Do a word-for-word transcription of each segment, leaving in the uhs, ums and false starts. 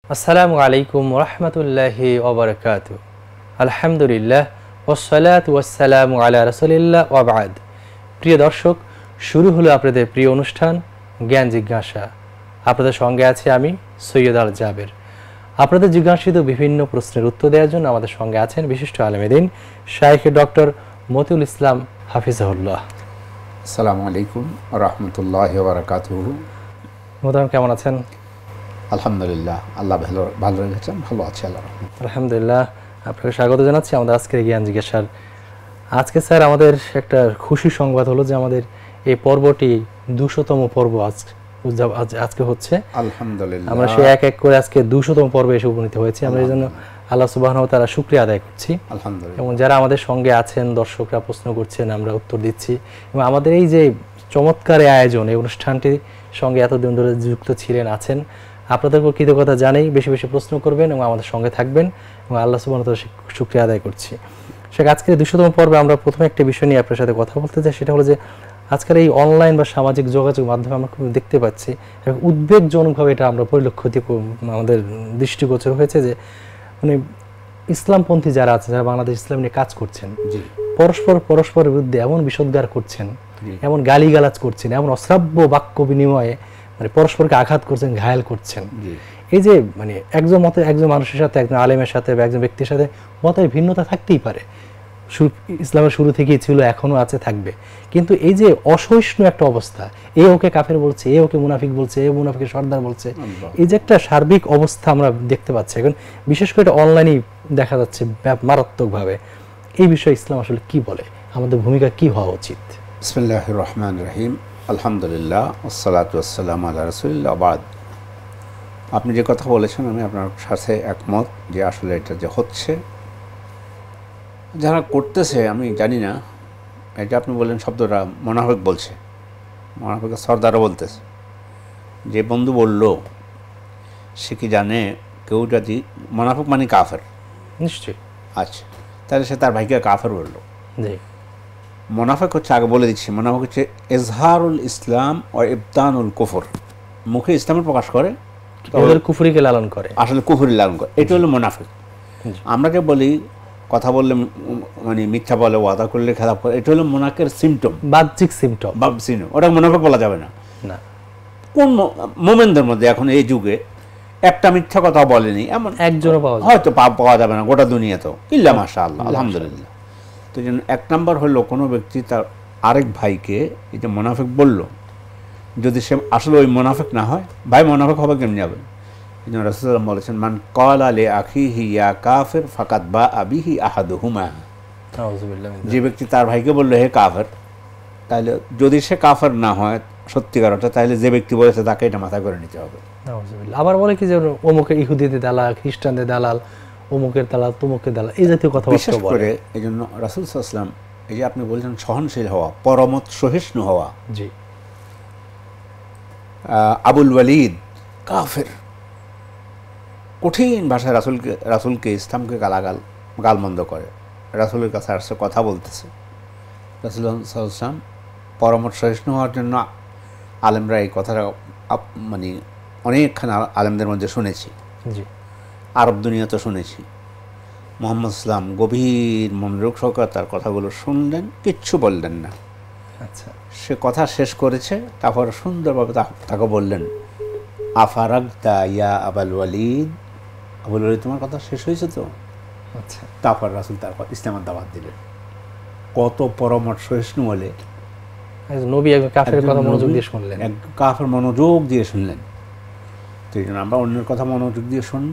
আসসালামু আলাইকুম ওয়া রাহমাতুল্লাহি ওয়া বারাকাতুহু। আলহামদুলিল্লাহ ওয়াসসালাতু ওয়াসসালামু আলা রাসূলিল্লাহ ওয়া বা'দ। প্রিয় দর্শক, শুরু হলো আপনাদের প্রিয় অনুষ্ঠান জ্ঞান জিজ্ঞাসা। আপনাদের সঙ্গে আছি আমি সৈয়দ আল জাবের। আপনাদের জিজ্ঞাসিত বিভিন্ন প্রশ্নের উত্তর দেওয়ার জন্য আমাদের সঙ্গে আছেন বিশিষ্ট আলেম দ্বীন শাইখ ডক্টর মতিউল ইসলাম হাফিজাহুল্লাহ। আসসালামু আলাইকুম ওয়া রাহমাতুল্লাহি ওয়া বারাকাতুহু। মোহতারাম, কেমন আছেন? আলহামদুলিল্লাহ, আল্লাহ ভালো ভালো রেখেছেন, ভালো আছি আল্লাহ। আলহামদুলিল্লাহ, আপনাকে স্বাগত জানাচ্ছি আমাদের আজকের জ্ঞান জিজ্ঞাসার। আজকে স্যার আমাদের একটা খুশি সংবাদ হলো যে আমাদের এই পর্বটি দুশোতম পর্ব আজ আজকে হচ্ছে। আলহামদুলিল্লাহ, আমরা সে এক এক করে আজকে দুশোতম পর্বে এসে উপনীত হয়েছি। আমরা এই জন্য আল্লাহ সুবহানাহু ওয়া তাআলা শুকরিয়া আদায় করছি। আলহামদুলিল্লাহ। এবং যারা আমাদের সঙ্গে আছেন, দর্শকরা প্রশ্ন করছেন, আমরা উত্তর দিচ্ছি। এবং আমাদের এই যে চমৎকার আয়োজন, এই অনুষ্ঠানটির সঙ্গে এতদিন ধরে যুক্ত ছিলেন, আছেন, আপনাদেরকেও কৃতজ্ঞতা জানাই। বেশি বেশি প্রশ্ন করবেন এবং আমাদের সঙ্গে থাকবেন এবং আল্লাহ সুবহানাহু ওয়া তাআলা শুকরিয়া আদায় করছি। সে আজকের দুশোতম পর্বে আমরা প্রথমে একটা বিষয় নিয়ে আপনার সাথে কথা বলতে চাই। সেটা হলো যে আজকাল এই অনলাইন বা সামাজিক যোগাযোগ মাধ্যমে আমরা খুব দেখতে পাচ্ছি, উদ্বেগজনকভাবে এটা আমরা পরিলক্ষিত আমাদের দৃষ্টিগোচর হয়েছে যে মানে ইসলামপন্থী যারা আছে, যারা বাংলাদেশ ইসলাম নিয়ে কাজ করছেন, পরস্পর পরস্পরের বিরুদ্ধে এমন বিষোদ্গার করছেন, এমন গালিগালাজ করছেন, এমন অশ্রাব্য বাক্য বিনিময়ে মানে পরস্পরকে আঘাত করছেন, ঘায়াল করছেন। এই যে মানে একজন মতে একজন মানুষের সাথে, একজন আলেমের সাথে বা একজন ব্যক্তির সাথে মতের ভিন্নতা থাকতেই পারে, ইসলামের শুরু থেকেই ছিল, এখনো আছে, থাকবে। কিন্তু এই যে অসহিষ্ণু একটা অবস্থা, এ ওকে কাফের বলছে, এ ওকে মুনাফিক বলছে, এ মুনাফিকের সর্দার বলছে, এই যে একটা সার্বিক অবস্থা আমরা দেখতে পাচ্ছি এখন, বিশেষ করে এটা অনলাইনেই দেখা যাচ্ছে মারাত্মকভাবে। এই বিষয়ে ইসলাম আসলে কি বলে, আমাদের ভূমিকা কি হওয়া উচিত? বিসমিল্লাহির রহমানির রহিম। আলহামদুলিল্লাহ, ওয়াসসালাতু ওয়াসসালামু আলা রাসূলিল্লাহ ওয়া বা'দ। আপনি যে কথা বলেছেন আমি আপনার সাথে একমত যে আসলে এটা যে হচ্ছে, যারা করতেছে আমি জানি না, এটা আপনি বললেন শব্দটা মুনাফিক বলছে, মুনাফিকের সর্দারও বলতেছে। যে বন্ধু বলল সে কি জানে কেউ যদি মুনাফিক মানে কাফের? নিশ্চয়ই। আচ্ছা, তাহলে সে তার ভাইকে কাফের বলল। জি। মুনাফিক হচ্ছে, আগে বলে দিচ্ছি, মুনাফিক হচ্ছে ইজহারুল ইসলাম ও ইবতানুল কুফর। মুখে ইসলামের প্রকাশ করে, কুফরিকে লালন করে, আসলে কুফরি লালন করে। এটা হলো মুনাফিক। আমরা যে বলি কথা বললে মানে মিথ্যা বলে, ওয়াদা করলে খেলাপ করে, এটা হলো মুনাফিকের সিমটম, বাহ্যিক সিমটম। বাহ্যিক, ওটা মুনাফিক বলা যাবে না। না, কোন মোমেনদের মধ্যে এখন এই যুগে একটা মিথ্যা কথা বলেনি এমন একজনও পাওয়া যায়, হয়তো পাওয়া যাবে না গোটা দুনিয়া, তো ইল্লা মাশাআল্লাহ, আলহামদুলিল্লাহ। তো জন্য এক নাম্বার হলো কোনো ব্যক্তি তার আরেক ভাইকে এই যে মুনাফিক বলল, যদি সে আসলে ওই মুনাফিক না হয়, ভাই মুনাফিক হবে কেমনি হবে? এই জন্য রাসূলুল্লাহ সাল্লাল্লাহু আলাইহি ওয়াসাল্লাম বলেছেন, মান ক্বালা লি আখিহি ইয়া কাফির ফাকাদ বাআ বিহি আহাদুহুমা। যে ব্যক্তি তার ভাইকে বলল হে কাফের, তাহলে যদি সে কাফের না হয় সত্যিকার অর্থে, তাহলে যে ব্যক্তি বলেছে তাকে এটা মাথা করে নিতে হবে। আবার বলে কি যে অমুকের ইহুদিদের দালাল, খ্রিস্টানদের দালাল, অমুকের দালাল, তমুকের দালাল, এই জাতীয় কথা বিশেষ করে। এই জন্য রাসূল সাল্লাল্লাহু আলাইহি ওয়াসাল্লাম এই যে আপনি বলছেন সহনশীল হওয়া, পরমত সহিষ্ণু হওয়া। জি। আবুল ওয়ালিদ কাফের, কঠিন ভাষায় রাসূলকে রাসূলকে ইসলামকে গালাগাল গালমন্দ করে, রাসূলের কাছে আসছে কথা বলতেছে। রাসূল সাল্লাল্লাহু আলাইহি ওয়াসাল্লাম পরমত সহিষ্ণু হওয়ার জন্য আলেমরা এই কথাটা মানে অনেকখানি আলেমদের মধ্যে শুনেছি, জি, আরব দুনিয়াতে শুনেছি। মুহাম্মদ ইসলাম গভীর মনোযোগ সহকারে তার কথাগুলো শুনলেন, কিচ্ছু বললেন না। আচ্ছা, সে কথা শেষ করেছে, তারপর সুন্দরভাবে তাকে বললেন, আফারাগতা ইয়া আবুল ওয়ালিদ, আবুল ওয়ালিদ তোমার কথা শেষ হয়েছে তো? আচ্ছা। তারপর রাসূল তার ইসলামের দাওয়াত দিলেন। কত পরমত সহিষ্ণু বলে নবী একজন কাফেরের কথা মনোযোগ দিয়ে শুনলেন, এক কাফের মনোযোগ দিয়ে শুনলেন। তো এই জন্য আমরা অন্যের কথা মনোযোগ দিয়ে শুনবো।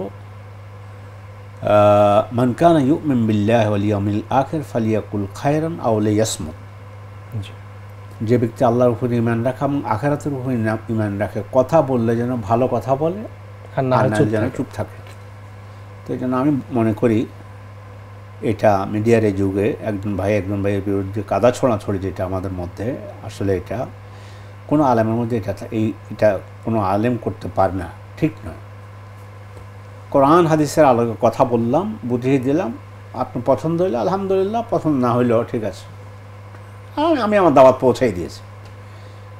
মান কানা ইউমিন বিল্লাহি ওয়াল ইয়াউমিল আখির ফালিয়াকুল খায়রান আও লিয়াসমুত। যে ব্যক্তি আল্লাহর উপর ঈমান রাখে এবং আখিরাতের উপর ঈমান রাখে, কথা বললে যেন ভালো কথা বলে, আর না যেন চুপ থাকে। তো এই জন্য আমি মনে করি এটা মিডিয়ার এই যুগে একজন ভাই একজন ভাইয়ের বিরুদ্ধে কাদা ছড়াছড়ি যেটা আমাদের মধ্যে, আসলে এটা কোনো আলেমের মধ্যে এটা এই এটা কোনো আলেম করতে পারে না, ঠিক নয়। কোরআন হাদিসের আলোকে কথা বললাম, বুঝিয়ে দিলাম, আপনি পছন্দ হইলে আলহামদুলিল্লাহ, পছন্দ না হইলেও ঠিক আছে, আমি আমার দাওয়াত পৌঁছাই দিয়েছি।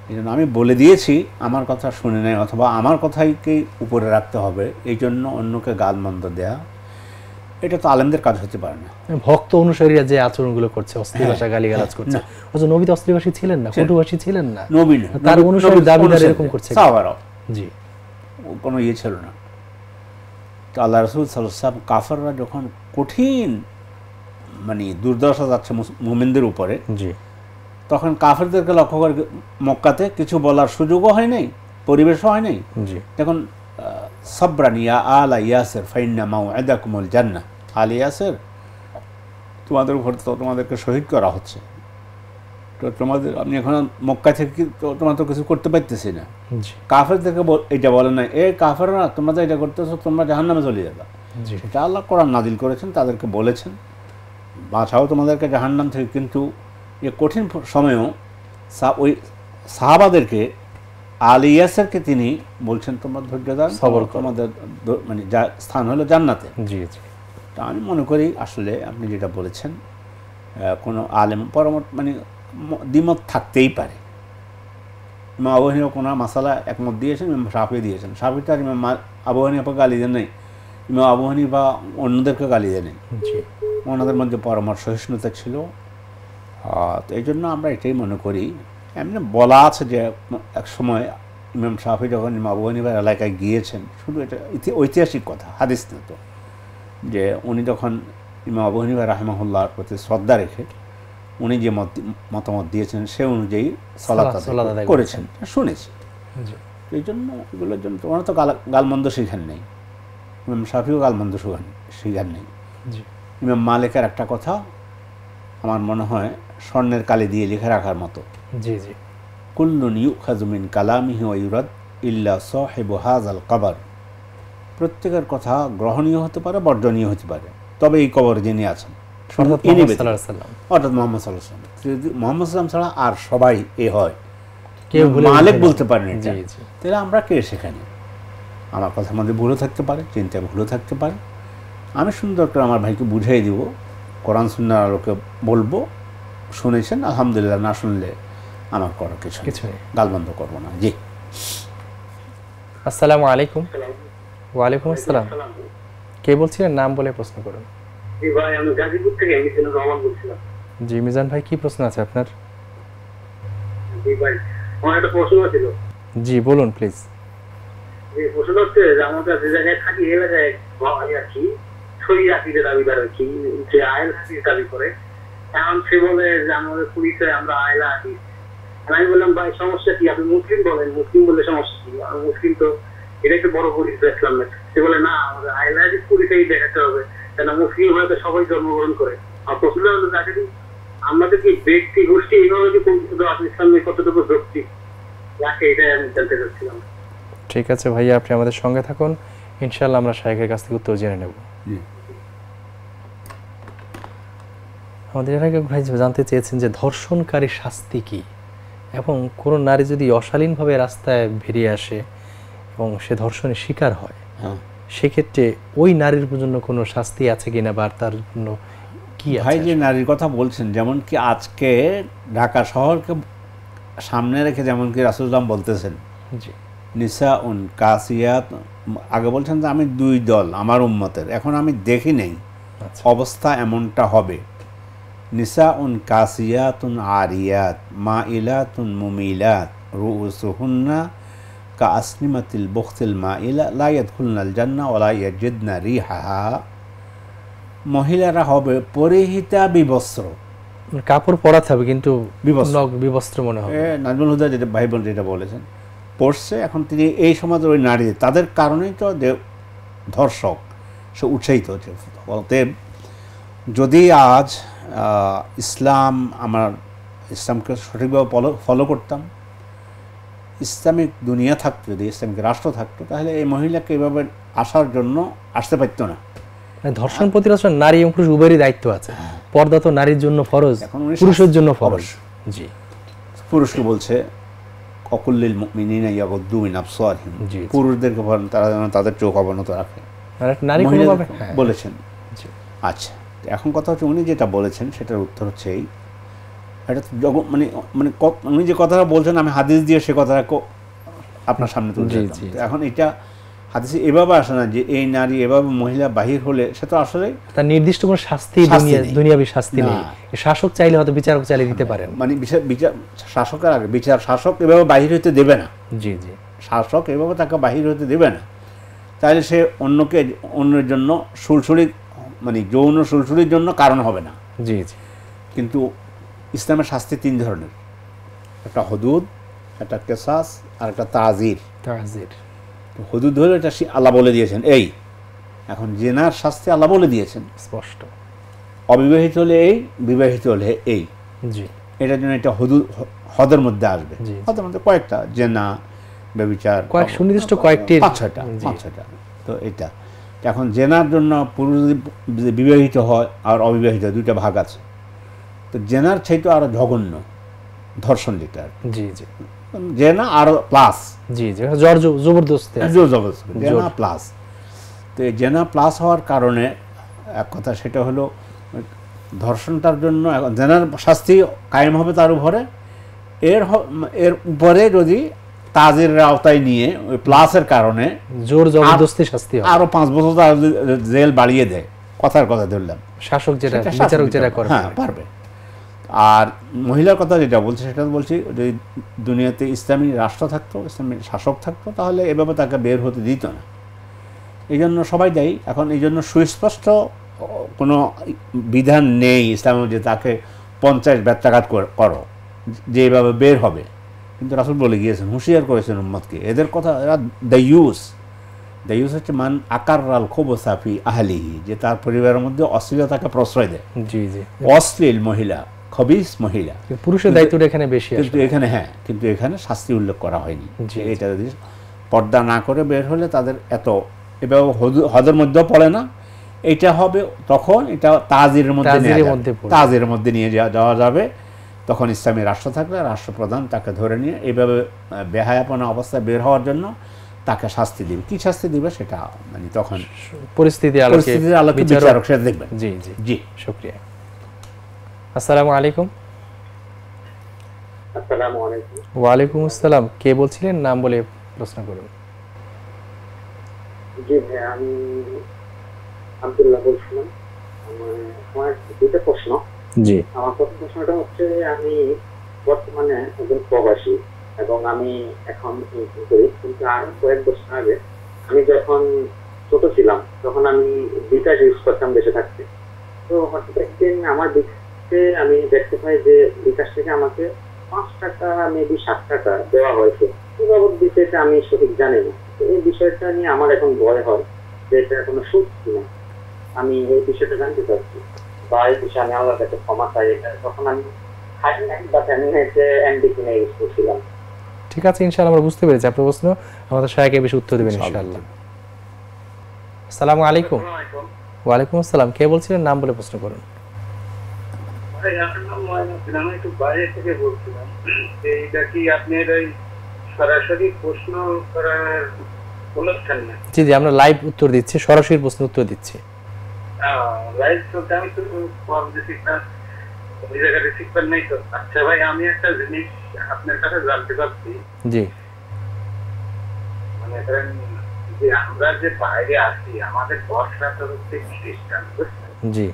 এই জন্য আমি বলে দিয়েছি, আমার কথা শুনে নেয় অথবা আমার কথাইকে উপরে রাখতে হবে, এই জন্য অন্যকে গালমন্দ দেয়া, এটা তো আলেমদের কাজ হতে পারে না। ভক্ত অনুসারীরা যে আচরণগুলো করছে, অশ্লীল ভাষা গালিগালাজ করছে, অথচ নবী তো অশ্লীলভাষী ছিলেন না, কটুভাষী ছিলেন না, নবী না, তার অনুসারী দাবিদার এরকম করছে, জি কোনো ইয়ে ছিল না। তো আল্লাহ রাসূল সাল্লাল্লাহু আলাইহি ওয়াসাল্লাম কাফেররা যখন কঠিন মানে দুর্দশা যাচ্ছে মুমিনদের উপরে, জি তখন কাফেরদেরকে লক্ষ্য করে মক্কাতে কিছু বলার সুযোগও হয় নাই, পরিবেশও হয় নাই। জি দেখুন সাবরান ইয়া আলা ইয়াসির ফাইন্না মাউইদাকুমুল জান্নাহ, আল ইয়াসির তোমাদের উপর তো তোমাদেরকে শহীদ করা হচ্ছে, তো তোমাদের আমি এখন মক্কা থেকে তোমরা তো কিছু করতে পারতেছি না। কাফেরদেরকে এটা বলে না, এ কাফেররা তোমরা তো এটা করতেছো, তোমরা জাহান্নামে চলে যাবে। এটা আল্লাহ কোরআন নাজিল করেছেন, তাদেরকে বলেছেন বাঁচাও তোমাদেরকে জাহান্নাম থেকে। কিন্তু এ কঠিন সময়েও ওই সাহাবাদেরকে আল ইয়াসিরকে তিনি বলছেন তোমরা ধৈর্য ধারণ সবর, তোমাদের মানে যা স্থান হলো জান্নাতে। জি জি তা আমি মনে করি আসলে আপনি যেটা বলেছেন কোনো আলেম পরামর্শ মানে দ্বিমত থাকতেই পারে। ইমাম আবু হানিফা কোনো মাসালা একমত দিয়েছেন, ইমাম শাফি দিয়েছেন, শাফি তার ইমাম আবু হানিফা গালি দেন নাই, ইমাম আবু হানিফা অন্যদেরকে গালি দেন নাই, ওনাদের মধ্যে পরামর্শ সহিষ্ণুতা ছিল। তো এই জন্য আমরা এটাই মনে করি, এমনি বলা আছে যে এক সময় ইমাম শাফি যখন ইমাম আবু হানিফার এলাকায় গিয়েছেন, শুধু এটা ঐতিহাসিক কথা, হাদিস না তো, যে উনি যখন ইমাম আবু হানিফা রাহিমাহুল্লাহর প্রতি শ্রদ্ধা রেখে উনি যে মতামত দিয়েছেন সে অনুযায়ী সালাত আদায় করেছেন, শুনেছি। এই জন্য এগুলোর জন্য ওনারা তো গালমন্দ শিখান নেই, ইমাম শাফিও গালমন্দ শিখান নেই। ইমাম মালিকের একটা কথা আমার মনে হয় স্বর্ণের কালি দিয়ে লিখে রাখার মতো, জি জি কুল্লুন ইউখাযু মিন কালামিহি ওয়া ইউরাদ ইল্লা সাহিবু হাযাল কবর, প্রত্যেকের কথা গ্রহণীয় হতে পারে, বর্জনীয় হতে পারে, তবে এই কবর যিনি আছেন অর্থাৎ মোহাম্মদ সাল্লাল্লাহু আলাইহি ওয়াসাল্লাম, মোহাম্মদ সাল্লাল্লাহু ছাড়া আর সবাই এ হয়, কেউ মালিক বলতে পারেন। তাহলে আমরা কে সেখানে? আমার কথার মধ্যে ভুলও থাকতে পারে, চিন্তায় ভুলও থাকতে পারে, আমি সুন্দর করে আমার ভাইকে বুঝিয়ে দিব, কোরআন সুন্নাহর আলোকে বলবো, শুনেছেন আলহামদুলিল্লাহ, না শুনলে আমার করার কিছু কিছু গালবন্ধ করবো না। জি আসসালামু আলাইকুম। ওয়ালাইকুম আসসালাম, কে বলছিলেন? নাম বলে প্রশ্ন করুন। জি ভাই, আমি গাজীপুর থেকে মিজানুর রহমান বলছিলাম। জি মিজান ভাই, কি প্রশ্ন আছে আপনার? জি ভাই, আমার একটা প্রশ্ন ছিল। জি বলুন প্লিজ। জি প্রশ্ন হচ্ছে যে আমাদের যে জায়গায় থাকি এই জায়গায় ভাই আর কি শরীর আকিদের দাবিদার আর কি, যে আইল হাদিস দাবি করে, এখন সে বলে যে আমাদের পুলিশে আমরা আয়লা হাদিস। আমি বললাম ভাই সমস্যা কি, আপনি মুসলিম বলেন, মুসলিম বললে সমস্যা কি, আর মুসলিম তো এটা একটু বড় পুলিশ ইসলাম না। সে বলে না, আমাদের আয়লা হাদিস পুলিশেই দেখাতে হবে, কেন মুসলিম হয়তো সবাই জন্মগ্রহণ করে। আর প্রশ্ন হলো তাকে আমাদের কি ব্যক্তি গোষ্ঠী এইভাবে কি ইসলামের কতটুকু যুক্তি রাখে, এটাই আমি জানতে চাচ্ছিলাম। ঠিক আছে ভাইয়া, আপনি আমাদের সঙ্গে থাকুন, ইনশাআল্লাহ আমরা শাইখের কাছ থেকে উত্তর জেনে নেব। আমাদের এর আগে ভাই জানতে চেয়েছেন যে ধর্ষণকারী শাস্তি কি, এবং কোনো নারী যদি অশালীনভাবে রাস্তায় বেরিয়ে আসে এবং সে ধর্ষণের শিকার হয়, সেক্ষেত্রে ওই নারীর জন্য কোনো শাস্তি আছে কিনা, বা তার জন্য কি আছে? ভাই যে নারীর কথা বলছেন, যেমন কি আজকে ঢাকা শহরকে সামনে রেখে যেমন কি রাসূলুল্লাহ বলতেছেন, জি নিসা উন কাসিয়াত, আগে বলছেন যে আমি দুই দল আমার উম্মতের, এখন আমি দেখি নেই অবস্থা এমনটা হবে। নিসা উন কাসিয়াতুন আরিয়াত মা ইলাতুন মুমিলাত রুউসুহুন্না কা আসনিমাতিল বুখতিল মা ইলা লা ইয়াদখুলনাল জান্নাহ ওয়া লা ইয়াজিদনা রিহাহা, মহিলারা হবে পরিহিতা বিবস্ত্র, কাপড় পরাতে হবে কিন্তু বিবস্ত্র মনে হবে। নাজমুল হুদা যেটা ভাই বোন যেটা বলেছেন পড়ছে, এখন তিনি এই সমাজের ওই নারী, তাদের কারণেই তো যে ধর্ষক সে উৎসাহিত হচ্ছে। বলতে যদি আজ ইসলাম, আমার ইসলামকে সঠিকভাবে ফলো ফলো করতাম, ইসলামিক দুনিয়া থাকতো, যদি ইসলামিক রাষ্ট্র থাকতো, তাহলে এই মহিলাকে এভাবে আসার জন্য আসতে পারতো না। ধর্ষণ প্রতিরোধ নারী এবং পুরুষ উভয়েরই দায়িত্ব আছে, পর্দা তো নারীর জন্য ফরজ, পুরুষের জন্য ফরজ। জি পুরুষকে বলছে অকুল্লিল মুমিনিনা ইয়াগুদ্দু মিন আবসারিহিম, পুরুষদেরকে বলেন তারা যেন তাদের চোখ অবনত রাখে, নারী কোনোভাবে বলেছেন। আচ্ছা, এখন কথা হচ্ছে উনি যেটা বলেছেন সেটার উত্তর হচ্ছে এই, এটা জগৎ মানে মানে উনি যে কথাটা বলছেন আমি হাদিস দিয়ে সে কথাটা আপনার সামনে তুলে দিলাম। এখন এটা হাদিসে এভাবে আসে না যে এই নারী এভাবে মহিলা বাহির হলে সে তো আসলে তার নির্দিষ্ট কোনো শাস্তি দুনিয়া দুনিয়াবি শাস্তি নেই। শাসক চাইলে হয়তো বিচারক চাইলে দিতে পারেন, মানে বিচার বিচার শাসকের আগে বিচার শাসক এভাবে বাহির হতে দেবে না। জি জি, শাসক এভাবে তাকে বাহির হতে দেবে না, তাহলে সে অন্যকে অন্যের জন্য সুলসুলি মানে যৌন সুলসুলির জন্য কারণ হবে না। জি জি, কিন্তু ইসলামের শাস্তি তিন ধরনের, একটা হুদুদ, একটা কিসাস আর একটা তাজির। তাজির হুদুদ হলো এটা আল্লাহ বলে দিয়েছেন এই, এখন জেনার শাস্তি আল্লাহ বলে দিয়েছেন স্পষ্ট, অবিবাহিত হলে এই, বিবাহিত হলে এই। জি, এটার জন্য এটা হুদুদ হদের মধ্যে আসবে। হদের মধ্যে কয়েকটা, জেনা, ব্যভিচার, কয়েক সুনির্দিষ্ট কয়েকটি পাঁচ ছয়টা পাঁচ ছয়টা তো এটা এখন জেনার জন্য পুরুষ যদি বিবাহিত হয় আর অবিবাহিত দুইটা ভাগ আছে। তো জেনার চাইতে আরো জঘন্য ধর্ষণ যেটা, জি জি, জেনা আরো প্লাস, জি জি, জোর জবরদস্তি, জোর জবরদস্তি, জেনা প্লাস। তো এই জেনা প্লাস হওয়ার কারণে এক কথা সেটা হলো ধর্ষণটার জন্য জেনার শাস্তি কায়েম হবে তার উপরে, এর এর উপরে যদি তাজির আওতায় নিয়ে ওই প্লাসের কারণে জোর জবরদস্তি শাস্তি হয়, আরো পাঁচ বছর তার জেল বাড়িয়ে দেয়, কথার কথা ধরলাম শাসক যেটা বিচারক যেটা করে, হ্যাঁ পারবে। আর মহিলার কথা যেটা বলছে সেটা বলছি, যদি দুনিয়াতে ইসলামী রাষ্ট্র থাকতো, ইসলামী শাসক থাকতো, তাহলে এভাবে তাকে বের হতে দিত না। এই জন্য সবাই দায়ী। এখন এই জন্য সুস্পষ্ট কোনো বিধান নেই ইসলামে যে তাকে পঞ্চাশ ব্যত্যাঘাত করো যে এভাবে বের হবে, কিন্তু রাসূল বলে গিয়েছেন, হুঁশিয়ার করেছেন উম্মতকে এদের কথা। এরা দায়ুস, দায়ুস হচ্ছে মান আকাররাল খুবসা ফি আহলিহি, যে তার পরিবারের মধ্যে অশ্লীলতাকে প্রশ্রয় দেয়। জি জি, অশ্লীল মহিলা, খবিস মহিলা, পুরুষের দায়িত্বটা এখানে বেশি, কিন্তু এখানে হ্যাঁ কিন্তু এখানে শাস্তি উল্লেখ করা হয়নি। এটা যদি পর্দা না করে বের হলে তাদের এত এভাবে হদের মধ্যেও পড়ে না, এটা হবে তখন এটা তাজিরের মধ্যে তাজিরের মধ্যে নিয়ে যাওয়া যাবে। তখন ইসলামী রাষ্ট্র থাকলে রাষ্ট্রপ্রধান তাকে ধরে নিয়ে এইভাবে বেহায়াপনা অবস্থায় বের হওয়ার জন্য তাকে শাস্তি দিবে। কি শাস্তি দিবে সেটা মানে তখন পরিস্থিতি পরিস্থিতির আলোকে বিচারক সেটা দেখবেন। জি জি জি, শুকরিয়া। আসসালামু আলাইকুম। আসসালামু আলাইকুম। ওয়া আলাইকুম আসসালাম। কে বলছিলেন? নাম বলে প্রশ্ন করুন। জি ভাই, আমি আব্দুল্লাহ বলছিলাম। আমার দুটো প্রশ্ন। জি, আমার প্রথম প্রশ্নটা হচ্ছে, আমি বর্তমানে একজন প্রবাসী এবং আমি এখন করি, কিন্তু আরো কয়েক বছর আগে আমি যখন ছোট ছিলাম তখন আমি বিকাশ ইউজ করতাম দেশে থাকতে। তো হঠাৎ একদিন আমার বিকাশে আমি দেখতে পাই যে বিকাশ থেকে আমাকে পাঁচ টাকা মেবি সাত টাকা দেওয়া হয়েছে। কি বাবদ দিতে এটা আমি সঠিক জানি না। তো এই বিষয়টা নিয়ে আমার এখন ভয় হয় যে এটা কোনো সুদ কিনা। আমি এই বিষয়টা জানতে চাচ্ছি, বা এই বিষয়ে আমি আল্লাহর কাছে ক্ষমা চাই। এটা তখন আমি খাই নাই, বাট আমি হচ্ছে এমডি কিনে ইউজ করছিলাম। ঠিক আছে, ইনশাআল্লাহ আমরা বুঝতে পেরেছি আপনার প্রশ্ন। আমাদের শায়কে বেশি উত্তর দেবেন ইনশাআল্লাহ। আসসালামু আলাইকুম। ওয়া আলাইকুম আসসালাম। কে বলছিলেন? নাম বলে প্রশ্ন করুন। ভাই, আমার নাম ময়নাসিন, আমি একটু বাইরে থেকে বলছিলাম। এইটা কি আপনার ওই সরাসরি প্রশ্ন করার অনুষ্ঠান না? জি জি, আমরা লাইভ উত্তর দিচ্ছি, সরাসরি প্রশ্ন উত্তর দিচ্ছি। লাইভ চলতে আমি তো কল রিসিভ না, ওই জায়গায় রিসিভ করেন নাই তো। আচ্ছা ভাই, আমি একটা জিনিস আপনার কাছে জানতে চাচ্ছি। জি, মানে ধরেন যে আমরা যে বাইরে আসি, আমাদের বসরা তো হচ্ছে খ্রিস্টান, বুঝছেন? জি,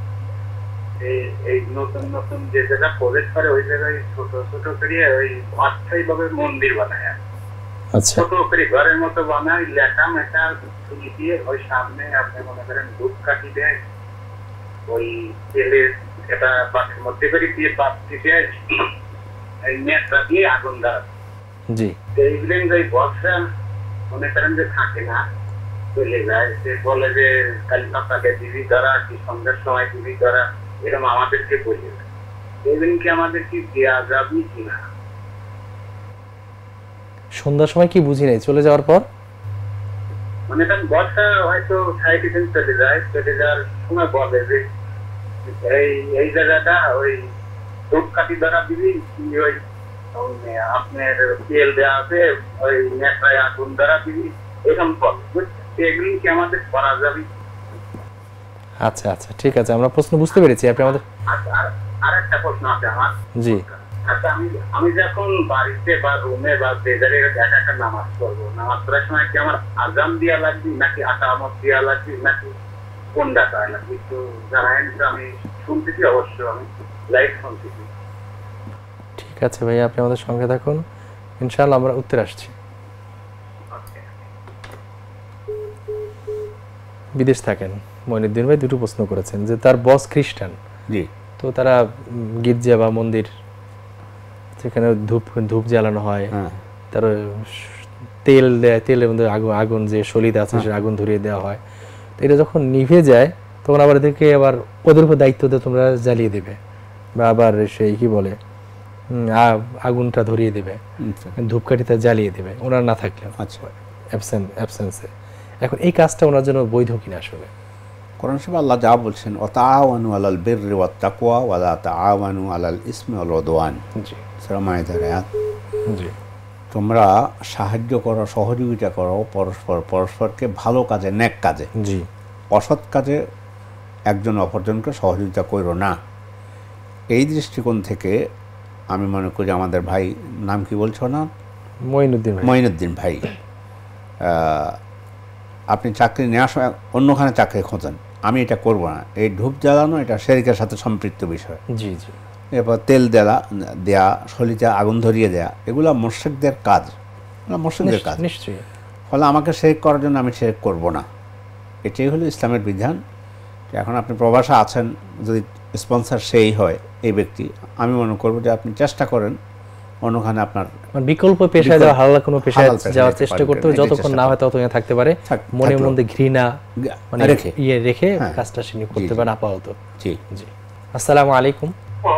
এই নতুন নতুন যে জায়গা প্রবেশ করে ওই জায়গায় ছোট ছোট করে ওই অস্থায়ী ভাবে মন্দির বানায়। আচ্ছা, ছোট করে ঘরের মতো বানায়, লেখা মেখা তুলি দিয়ে ওই সামনে আপনি মনে করেন ধূপ কাঠি দেয়, ওই তেলের এটা বাসের মধ্যে করে দিয়ে বাতি দেয়, এই নেটটা দিয়ে আগুন দেয়। জি, এইগুলো যে বর্ষা মনে করেন যে থাকে না, চলে যায়। সে বলে যে কালী সকালে দিবি ধরা কি সন্ধ্যার সময় দিবি ধরা, এরকম আমাদেরকে বলে। এইদিন কি আমাদের কি দেওয়া যাবে কিনা? সন্ধ্যার সময় কি বুঝি নাই, চলে যাওয়ার পর মানে বর্ষা হয়তো সাইডে চলে যায়, চলে যাওয়ার সময় বলে যে এই এই জায়গাটা ওই ধূপকাঠি ধরা দিবি, ওই আপনার তেল দেওয়া আছে, ওই নেশায় আগুন ধরা দিবি, এরকম এগুলি কি আমাদের করা যাবে? আচ্ছা আচ্ছা, ঠিক আছে, আমরা প্রশ্ন বুঝতে পেরেছি। আপনি আমাদের আর একটা একটা প্রশ্ন আছে আমার। জি। আচ্ছা, আমি আমি যখন বাড়িতে বা রুমে বা বেজারে একা একা নামাজ পড়বো, নামাজ পড়ার সময় কি আমার আজান দিয়া লাগবে নাকি আকামত দিয়া লাগবে নাকি কোনটা তাই লাগবে একটু জানাই। আমি শুনতেছি, অবশ্য আমি লাইভ শুনতেছি। ঠিক আছে ভাইয়া, আপনি আমাদের সঙ্গে থাকুন, ইনশাআল্লাহ আমরা উত্তর আসছি। বিদেশ থাকেন মঈনুদ্দিন ভাই দুটো প্রশ্ন করেছেন যে তার বস খ্রিস্টান, জি, তো তারা গির্জা বা মন্দির সেখানে ধূপ ধূপ জ্বালানো হয়, তার তেল দেয়, তেলের মধ্যে আগুন আগুন যে সলিতে আছে সে আগুন ধরিয়ে দেওয়া হয়। তো এটা যখন নিভে যায় তখন আবার এদেরকে আবার ওদের উপর দায়িত্ব দিয়ে তোমরা জ্বালিয়ে দেবে বা আবার সেই কি বলে আগুনটা ধরিয়ে দেবে, ধূপকাঠিটা জ্বালিয়ে দেবে ওনার না থাকলে, অ্যাবসেন্ট অ্যাবসেন্সে। এখন এই কাজটা ওনার জন্য বৈধ কিনা আসলে? কোরআন শরীফে আল্লাহ যা বলছেন, ওয়াতাআওয়ানু আলাল বিররি ওয়াত তাকওয়া ওয়া লা তাআওয়ানু আলাল ইসমি ওয়াল উদওয়ান। জি, সূরা মাইদার আয়াত। জি, তোমরা সাহায্য করো, সহযোগিতা করো পরস্পর পরস্পরকে ভালো কাজে, নেক কাজে। জি, অসৎ কাজে একজন অপরজনকে সহযোগিতা করো না। এই দৃষ্টিকোণ থেকে আমি মনে করি আমাদের ভাই, নাম কি বলছো না? মঈনুদ্দিন ভাই। মঈনুদ্দিন ভাই, আপনি চাকরি নেওয়ার সময় অন্যখানে চাকরি খোঁজেন, আমি এটা করব না। এই ধূপ জ্বালানো এটা শিরকের সাথে সম্পৃক্ত বিষয়। জি জি। এরপর তেল দেওয়া দেয়া, সলিতে আগুন ধরিয়ে দেয়া, এগুলো মুশরিকদের কাজ, মুশরিকদের কাজ নিশ্চয়ই। ফলে আমাকে শিরক করার জন্য আমি শিরক করব না, এটাই হলো ইসলামের বিধান। এখন আপনি প্রবাসে আছেন, যদি স্পন্সর সেই হয় এই ব্যক্তি, আমি মনে করব যে আপনি চেষ্টা করেন অন্যখানে আপনার বিকল্প পেশায় যাওয়া, হালাল কোনো পেশায় যাওয়ার চেষ্টা করতে হবে, যতক্ষণ না হয় ততক্ষণ থাকতে পারে, মনের মধ্যে ঘৃণা মানে রেখে ইয়ে রেখে কাজটা শুরু করতে পারে আপাতত। জি জি। আসসালামু আলাইকুম।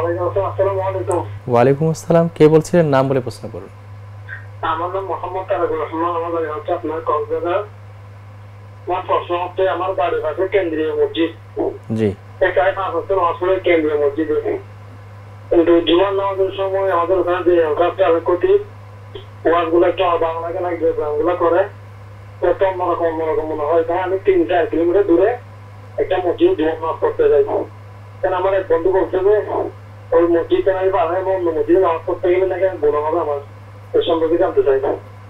ওয়ালাইকুম আসসালাম। কে বলছিলেন? নাম বলে প্রশ্ন করুন। আমার নাম মোহাম্মদ তারেকুর রহমান, আমার বাড়ি হচ্ছে আপনার কক্সবাজার। আমার প্রশ্ন হচ্ছে, আমার বাড়ির কাছে কেন্দ্রীয় মসজিদ, জি, এটাই পাঁচ বছর আসলে কেন্দ্রীয় মসজিদ, কিন্তু জুমার নামাজের সময় আমাদের ওখানে যে কাজটা আমি করি, ওয়াজগুলো একটু বাংলা কেনা গুলো করে একটু অন্যরকম অন্যরকম মনে হয়। তাই আমি তিন চার কিলোমিটার দূরে একটা মসজিদ জুমার নামাজ পড়তে যাই। কেন আমার এক বন্ধু বলছে যে ওই মসজিদ আমি বাংলায় অন্য মসজিদে নামাজ পড়তে গেলে নাকি আমি বলো হবে, আমার এই সম্পর্কে জানতে চাই।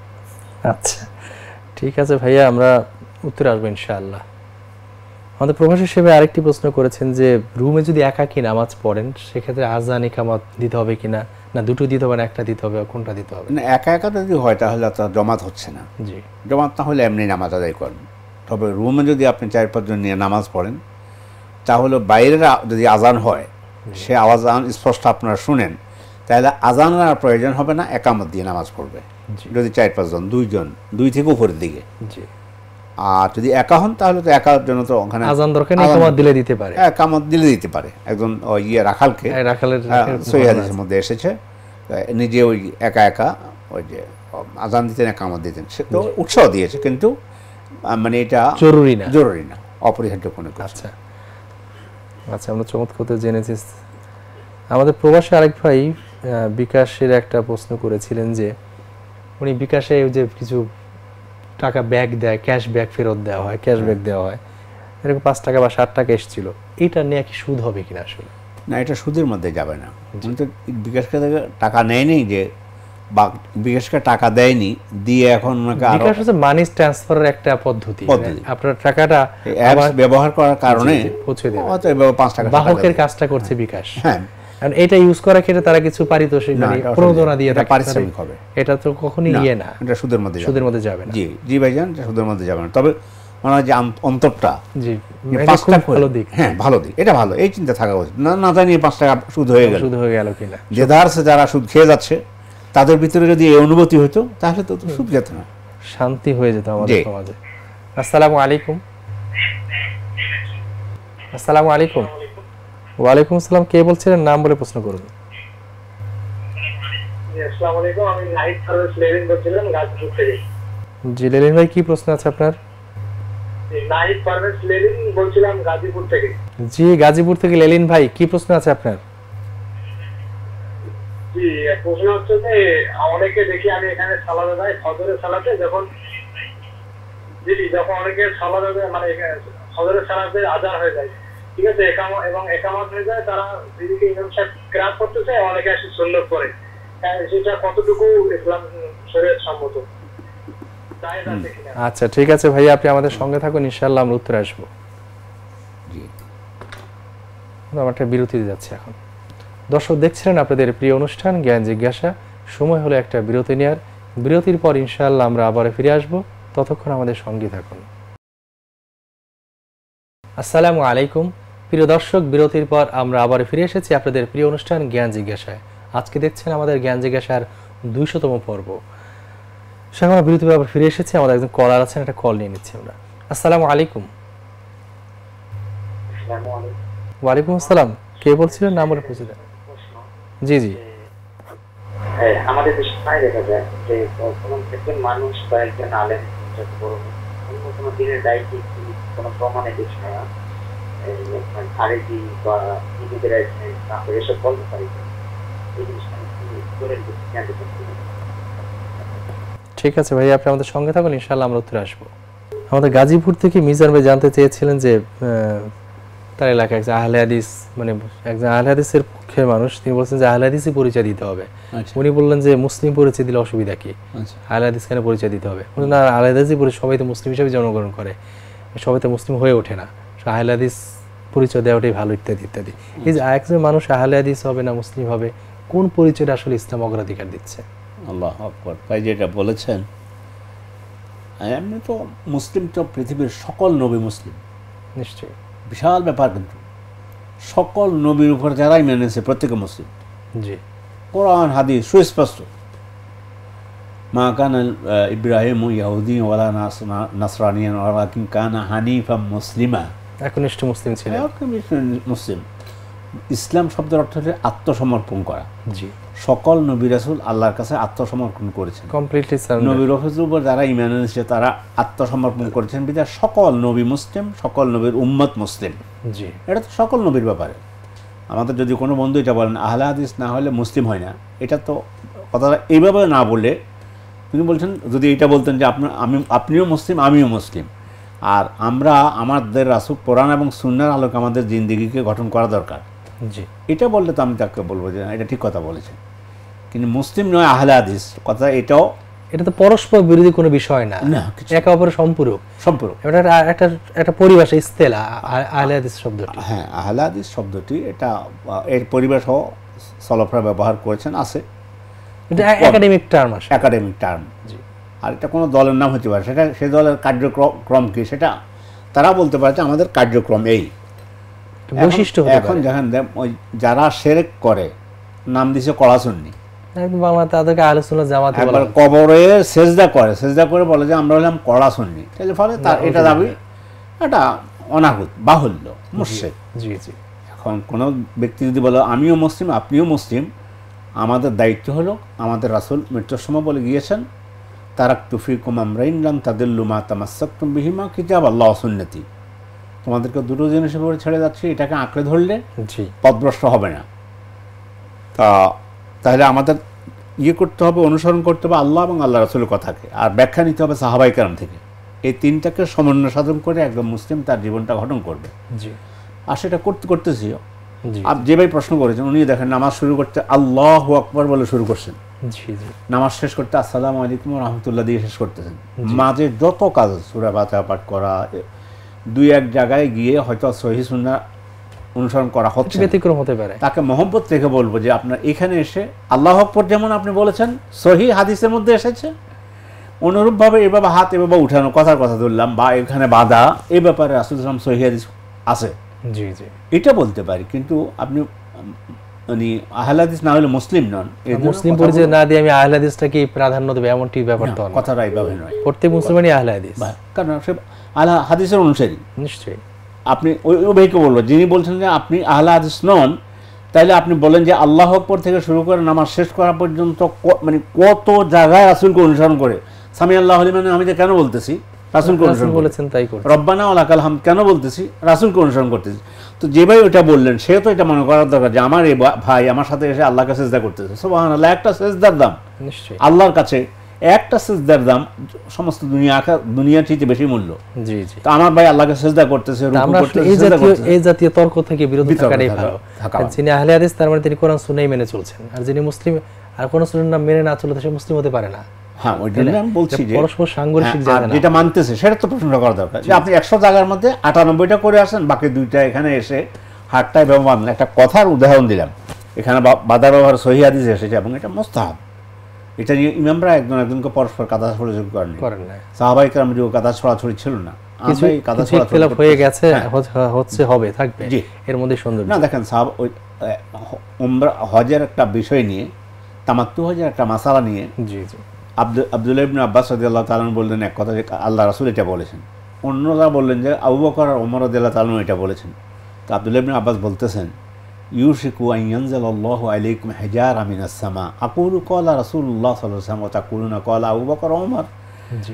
আচ্ছা ঠিক আছে ভাইয়া, আমরা উত্তর আসবো ইনশাআল্লাহ। আমাদের প্রবাসী হিসেবে আরেকটি প্রশ্ন করেছেন যে রুমে যদি একাকী নামাজ পড়েন সেক্ষেত্রে আজান ইকামত দিতে হবে কিনা, না দুটো দিতে হবে না একটা দিতে হবে, কোনটা দিতে হবে? না, একা একা যদি হয় তাহলে তো জমাত হচ্ছে না। জি, জমাত না হলে এমনি নামাজ আদায় করেন। তবে রুমে যদি আপনি চার পাঁচজন নিয়ে নামাজ পড়েন তাহলে বাইরের যদি আজান হয় সে আওয়াজ স্পষ্ট আপনারা শুনেন, তাহলে আজানের আর প্রয়োজন হবে না, একামত দিয়ে নামাজ পড়বে যদি চার পাঁচজন, দুইজন, দুই থেকে উপরের দিকে। জি, আর যদি একা হন তাহলে তো একার জন্য তো ওখানে আজান দরকার নেই, একামত দিলে দিতে পারে। একামত দিলে দিতে পারে একজন ওই ইয়ে রাখালকে, রাখালের সহিহ হাদিসের মধ্যে এসেছে, নিজে ওই একা একা ওই যে আজান দিতেন, একামত দিতেন, সে তো উৎসাহ দিয়েছে, কিন্তু মানে এটা জরুরি না, জরুরি না, অপরিহার্য কোনো কাজ। আচ্ছা আচ্ছা, আমরা চমৎকার জেনেছি। আমাদের প্রবাসী আরেক ভাই বিকাশের একটা প্রশ্ন করেছিলেন যে উনি বিকাশে যে কিছু টাকা ব্যাক দেয়, ক্যাশ ব্যাক ফেরত দেওয়া হয়, ক্যাশ ব্যাক দেওয়া হয়, এরকম পাঁচ টাকা বা ষাট টাকা এসেছিল, এটা নিয়ে কি সুদ হবে কিনা আসলে? না, এটা সুদের মধ্যে যাবে না। কিন্তু বিকাশকে টাকা নেয়নি যে, বা বিকাশকে টাকা দেয়নি দিয়ে এখন বিকাশ হচ্ছে মানি ট্রান্সফারের একটা পদ্ধতি, আপনার টাকাটা অ্যাপস ব্যবহার করার কারণে পৌঁছে দেবে, হয়তো এভাবে পাঁচ টাকা বাহকের কাজটা করছে বিকাশ। হ্যাঁ, কারণ এটা ইউজ করার ক্ষেত্রে তারা কিছু পারিতোষিক মানে প্রণোদনা দিয়ে থাকে, পারিশ্রমিক হবে, এটা তো কখনোই ইয়ে না, এটা সুদের মধ্যে সুদের মধ্যে যাবে না। জি জি ভাইজান, এটা সুদের মধ্যে যাবে না। তবে মনে হয় যে অন্তরটা, জি, পাঁচটা ভালো দিক, হ্যাঁ ভালো দিক, এটা ভালো, এই চিন্তা থাকা উচিত। না না জানিয়ে পাঁচ টাকা সুদ হয়ে গেল, সুদ হয়ে গেল কিনা, যে ধারছে যারা সুদ খেয়ে যাচ্ছে তাদের ভিতরে যদি এই অনুভূতি হতো তাহলে তো সুদ যেত না, শান্তি হয়ে যেত আমাদের সমাজে। আসসালামু আলাইকুম। আসসালামু আলাইকুম। ওয়ালাইকুম আসসালাম। কে বলছিলেন? নাম বলে প্রশ্ন করুন। আসসালামু আলাইকুম, আমি নাইট সার্ভিস লেলিন বলছিলাম গাজীপুর থেকে। জি লেলিন ভাই, কি প্রশ্ন আছে আপনার? নাইট সার্ভিস লেলিন বলছিলাম গাজীপুর থেকে। জি গাজীপুর থেকে লেলিন ভাই, কি প্রশ্ন আছে আপনার? জি, প্রশ্ন হচ্ছে যে অনেকে দেখি আমি এখানে সালাদে যাই, ফজরের সালাতে যখন জি যখন অনেকে সালাদে মানে ফজরের সালাতে আজান হয়ে যায়, ঠিক আছে, একামত এবং একামত হয়ে যায়, তারা যেদিকে ইমাম সাহেব কিরাত করতেছে অনেকে আসে সুন্নত করে, সেটা কতটুকু ইসলাম শরীয়ত সম্মত? আচ্ছা ঠিক আছে ভাইয়া, আপনি আমাদের সঙ্গে থাকুন, ইনশাআল্লাহ আমরা উত্তরে আসবো। জি, আমরা একটা বিরতিতে যাচ্ছি এখন। দর্শক দেখছিলেন আপনাদের প্রিয় অনুষ্ঠান জ্ঞান জিজ্ঞাসা। সময় হলো একটা বিরতি নেওয়ার। বিরতির পর ইনশাআল্লাহ আমরা আবার ফিরে আসব, ততক্ষণ আমাদের সঙ্গে থাকুন। আসসালামু আলাইকুম প্রিয় দর্শক, বিরতির পর আমরা আবার ফিরে এসেছি আপনাদের প্রিয় অনুষ্ঠান জ্ঞান জিজ্ঞাসায়। আজকে দেখছেন আমাদের জ্ঞান জিজ্ঞাসার দুইশতম পর্ব। সেখানে বিরতির পর আবার ফিরে এসেছি, আমাদের একজন কলার আছেন, একটা কল নিয়ে নিচ্ছি আমরা। আসসালামু আলাইকুম। ওয়ালাইকুম আসসালাম, কে বলছিলেন? নাম বলে পরিচয় দেন। জি জি। আমাদের দেশে প্রায় দেখা যায় যে একজন মানুষ বা একজন আলেম অন্য কোনো দিনের দায়িত্ব কোনো প্রমাণে দেখি না, খারেজি বা হিন্দুদের এসব বলতে পারি। ঠিক আছে ভাই, আপনি আমাদের সঙ্গে থাকুন, ইনশাআল্লাহ আমরা উত্তরে আসবো। আমাদের গাজীপুর থেকে মিজান ভাই জানতে চেয়েছিলেন যে তার এলাকায় একজন আহলে হাদিস, মানে একজন আহলে হাদিসের পক্ষের মানুষ, তিনি বলছেন যে আহলে হাদিসই পরিচয় দিতে হবে। উনি বললেন যে মুসলিম পরিচয় দিলে অসুবিধা কি, আহলে হাদিস কেন পরিচয় দিতে হবে? না, আহলে হাদিসই পরিচয়, সবাই তো মুসলিম হিসেবে জন্মগ্রহণ করে, সবাই তো মুসলিম হয়ে ওঠে না, আহলে হাদিস পরিচয় দেওয়াটাই ভালো, ইত্যাদি ইত্যাদি। এই যে একজন মানুষ আহলে হাদিস হবে না মুসলিম হবে, কোন পরিচয়টা আসলে ইসলাম অগ্রাধিকার দিচ্ছে? আল্লাহ আকবার। ভাই যেটা বলেছেন, এমনি তো মুসলিম তো পৃথিবীর সকল নবী মুসলিম, নিশ্চয়ই বিশাল ব্যাপার, কিন্তু সকল নবীর উপর যারাই মেনেছে প্রত্যেকে মুসলিম। জি, কোরআন হাদিস সুস্পষ্ট। মা কানা ইব্রাহিম ইয়াহুদি ওয়ালা নাসরানিয়ান ওয়ালাকিন কানা হানিফাম মুসলিমা, একনিষ্ঠ মুসলিম ছিলেন, মুসলিম। ইসলাম শব্দের অর্থ হচ্ছে আত্মসমর্পণ করা। জি, সকল নবী রাসূল আল্লাহর কাছে আত্মসমর্পণ করেছেন, কমপ্লিটলি নবী রাসূলের উপর যারা ঈমান এনেছে তারা আত্মসমর্পণ করেছেন, বিধায় সকল নবী মুসলিম, সকল নবীর উম্মত মুসলিম। জি, এটা তো সকল নবীর ব্যাপারে। আমাদের যদি কোনো বন্ধু এটা বলেন আহলে হাদিস না হলে মুসলিম হয় না, এটা তো কথাটা এইভাবে না বলে তিনি বলছেন, যদি এটা বলতেন যে আপনার আমি আপনিও মুসলিম আমিও মুসলিম, আর আমরা আমাদের রাসূল কোরআন এবং সুন্নাহর আলোকে আমাদের জিন্দেগিকে গঠন করা দরকার, জি, এটা বললে তো আমি তাকে বলবো যে এটা ঠিক কথা বলেছেন। কিন্তু মুসলিম নয় আহলে হাদিস কথা, এটাও এটা তো পরস্পর বিরোধী কোনো বিষয় না, না, একে অপরের সম্পূরক সম্পূরক। এটা একটা একটা পরিভাষা, ইস্তেলা আহলে হাদিস শব্দটি। হ্যাঁ, আহলে হাদিস শব্দটি এটা এর পরিভাষাও সলফরা ব্যবহার করেছেন, আছে, এটা একাডেমিক টার্ম, আসে একাডেমিক টার্ম। জি, আর এটা কোনো দলের নাম হতে পারে, সেটা সেই দলের কার্যক্রম কি সেটা তারা বলতে পারে যে আমাদের কার্যক্রম এই বৈশিষ্ট্য। এখন যখন ওই যারা শিরক করে নাম দিছে কড়া সুন্নি, একদম বাংলা তাদেরকে আহলে সুন্নাত জামাত বলা একবার কবরে সেজদা করে, সেজদা করে বলে যে আমরা হলাম কড়া সুন্নি, তাহলে ফলে তার এটা দাবি এটা অনাহুত, বাহুল্য, মুশরিক। জি জি। এখন কোনো ব্যক্তি যদি বলে আমিও মুসলিম আপনিও মুসলিম, আমাদের দায়িত্ব হলো আমাদের রাসূল মৃত্যুর সময় বলে গিয়েছেন তারাকতু ফীকুম আমরাইন লান তাদিল্লু মা তামাসসাকতুম বিহিমা কিতাব আল্লাহ ওয়া সুন্নতি, তোমাদেরকে দুটো জিনিসের উপরে ছেড়ে যাচ্ছে, এটাকে আঁকড়ে ধরলে জি পথভ্রষ্ট হবে না। তা তাহলে আমাদের ইয়ে করতে হবে, অনুসরণ করতে হবে আল্লাহ এবং আল্লাহ রাসূলের কথাকে, আর ব্যাখ্যা নিতে হবে সাহাবায়ে কেরাম থেকে। এই তিনটাকে সমন্বয় সাধন করে একদম মুসলিম তার জীবনটা গঠন করবে। জি, আর সেটা করতে করতেছি। জি, আর যে ভাই প্রশ্ন করেছেন উনি দেখেন নামাজ শুরু করতে আল্লাহু আকবার বলে শুরু করছেন, জি জি, নামাজ শেষ করতে আসসালামু আলাইকুম ওয়া রাহমাতুল্লাহ দিয়ে শেষ করতেছেন। মাঝে যত কাজ সূরা ফাতিহা পাঠ করা, দুই এক জায়গায় গিয়ে হয়তো সহিহ সুন্নাহ অনুসরণ করা হচ্ছে, ব্যতিক্রম হতে পারে, তাকে মহব্বত রেখে বলবো যে আপনার এখানে এসে আল্লাহু আকবার যেমন আপনি বলেছেন সহিহ হাদিসের মধ্যে এসেছে, অনুরূপভাবে এভাবে হাত এভাবে উঠানো, কথার কথা ধরলাম বা এখানে বাঁধা, এই ব্যাপারে রাসূল সাল্লাল্লাহু আলাইহি ওয়াসাল্লাম সহিহ হাদিস আছে, জি জি, এটা বলতে পারি। কিন্তু আপনি মানে আহলে হাদিস না হলে মুসলিম নন, মুসলিম পরিচয় না দিয়ে আমি আহলে হাদিসটাকে প্রাধান্য দেব এমনটি ব্যাপার তো না, কথাটা এইভাবে নয়। প্রত্যেক মুসলমানই আহলে হাদিস, কারণ সে আহলে হাদিসের অনুসারী। নিশ্চয়ই আপনি ওই ভাইকে বলবো যিনি বলছেন যে আপনি আহলে হাদিস নন, তাইলে আপনি বলেন যে আল্লাহু আকবার থেকে শুরু করে নামাজ শেষ করা পর্যন্ত মানে কত জায়গায় রাসূলকে অনুসরণ করে, সামি আল্লাহু লিমান হামিদা কেন বলতেছি, রাসূলকে অনুসরণ বলেছেন তাই করতে, রব্বানা ওয়া লাকাল হামদ কেন বলতেছি, রাসূলকে অনুসরণ করতেছি। তো যে ভাই ওটা বললেন সে তো এটা মনে করার দরকার যে আমার এই ভাই আমার সাথে এসে আল্লাহকে সিজদা করতেছে, সুবহানাল্লাহ, একটা সিজদার দাম নিশ্চয়ই আল্লাহর কাছে একটা সিজদার দাম সমস্ত দুনিয়া দুনিয়ার চেয়ে বেশি মূল্য। জি জি। তো আমার ভাই আল্লাহকে সিজদা করতেছে, রুকু করতেছে, এই জাতীয় এই জাতীয় তর্ক থেকে বিরত থাকাটাই ভালো। যিনি আহলে হাদিস তার মানে তিনি কোরআন সুন্নাহ মেনে চলছেন, আর যিনি মুসলিম আর কোন সুন্নাহ মেনে না চলে সে মুসলিম হতে পারে না। হ্যাঁ, ওই জন্য আমি বলছি যে পরস্পর সাংঘর্ষিক জায়গা না, যেটা মানতেছে সেটা তো প্রশংসা করা দরকার। যে আপনি একশো জায়গার মধ্যে আটানব্বইটা করে আসেন, বাকি দুইটা এখানে এসে হাতটায় ব্যবহার। একটা কথার উদাহরণ দিলাম, এখানে বাদা ব্যবহার সহিহ হাদিসে এসেছে এবং এটা মুস্তাহাব। এটা নিয়ে ইমামরা একজন একজনকে পরস্পর কাদা ছোড়াছুড়ি করেন করেন না, সাহাবায়ে কেরাম যুগে কাদা ছোড়াছুড়ি ছিল না। কিছু কাদা ছোড়াছুড়ি হয়ে গেছে, হচ্ছে, হবে, থাকবে, এর মধ্যে সুন্দর না। দেখেন সাহাব ওই উমরা হজের একটা বিষয় নিয়ে, তামাত্তু হজের একটা মাসালা নিয়ে, জি জি, আব্দুল আব্দুল্লাহ ইবনে আব্বাস রাদিয়াল্লাহু তাআলা বললেন এক কথা, যে আল্লাহ রাসূল এটা বলেছেন। অন্যরা বললেন যে আবু বকর আর ওমর রাদিয়াল্লাহু তাআলা এটা বলেছেন। তো আব্দুল্লাহ ইবনে আব্বাস বলতেছেন, ইউশিকু আন ইয়ানজিলাল্লাহু আলাইকুম হিজারা মিনাস সামা আকুলু ক্বালা রাসূলুল্লাহ সাল্লাল্লাহু আলাইহি ওয়াসাল্লাম ওয়া তাকুলুনা ক্বালা আবু বকর ওমর। জি,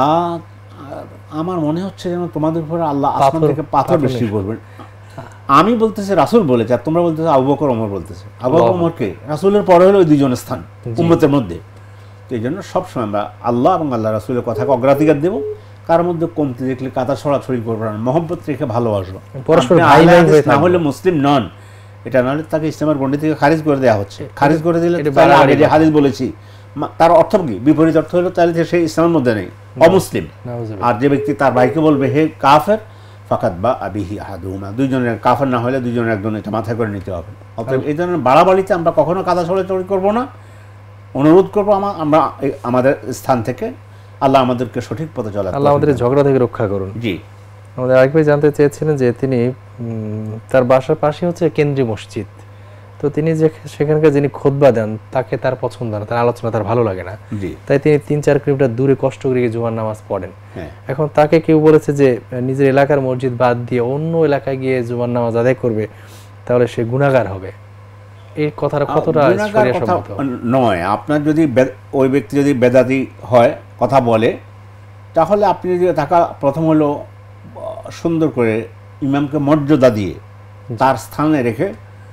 আমার মনে হচ্ছে যেন তোমাদের উপরে আল্লাহ আসমান থেকে পাথর বৃষ্টি করবেন। আমি বলতেছি রাসূল বলেছে, আর তোমরা বলতেছো আবু বকর ওমর বলতেছে। আবু বকর ওমর কে? রাসূলের পরে হলো ওই দুইজনের স্থান উম্মতের মধ্যে। তো এই জন্য সবসময় আমরা আল্লাহ এবং আল্লাহ রাসূলের কথাকে অগ্রাধিকার দেব। কার মধ্যে কমতি দেখলে কাদা ছড়াছড়ি করবো না, মহব্বত রেখে ভালোবাসবো। পরস্পর ভাই ভাই হয়ে না হলে মুসলিম নন, এটা নাহলে তাকে ইসলামের গণ্ডি থেকে খারিজ করে দেওয়া হচ্ছে। খারিজ করে দিলে আগে যে হাদিস বলেছি তার অর্থ কি? বিপরীত অর্থ হলো তাহলে সে ইসলামের মধ্যে নেই, অমুসলিম। আর যে ব্যক্তি তার ভাইকে বলবে হে কাফের, ফাকাত বা আবিহি আহাদুহুমা, দুইজনের কাফের না হলে দুইজনের একজন এটা মাথায় করে নিতে হবে। অতএব এই ধরনের বাড়াবাড়িতে আমরা কখনো কাদা ছড়াছড়ি করবো না। অনুরোধ করবো আমরা আমাদের স্থান থেকে, আল্লাহ আমাদেরকে সঠিক পথে চলা, আল্লাহ আমাদের ঝগড়া থেকে রক্ষা করুন। জি। আমাদের আরেক ভাই জানতে চেয়েছিলেন যে তিনি তার বাসার পাশে হচ্ছে কেন্দ্রীয় মসজিদ, তো তিনি যে সেখানকার যিনি খুতবা দেন তাকে তার পছন্দ না, তার আলোচনা তার ভালো লাগে না, তাই তিনি তিন চার কিলোমিটার দূরে কষ্ট করে গিয়ে জুমার নামাজ পড়েন। এখন তাকে কেউ বলেছে যে নিজের এলাকার মসজিদ বাদ দিয়ে অন্য এলাকায় গিয়ে জুমার নামাজ আদায় করবে, তাহলে সে গুনাহগার হবে। এই কথাটা কতটা শরীয়তসম্মত নয়? আপনার যদি ওই ব্যক্তি যদি বেদাতি হয়, কথা বলে, তাহলে আপনি যদি থাকা প্রথম হলো সুন্দর করে ইমামকে মর্যাদা দিয়ে তার স্থানে রেখে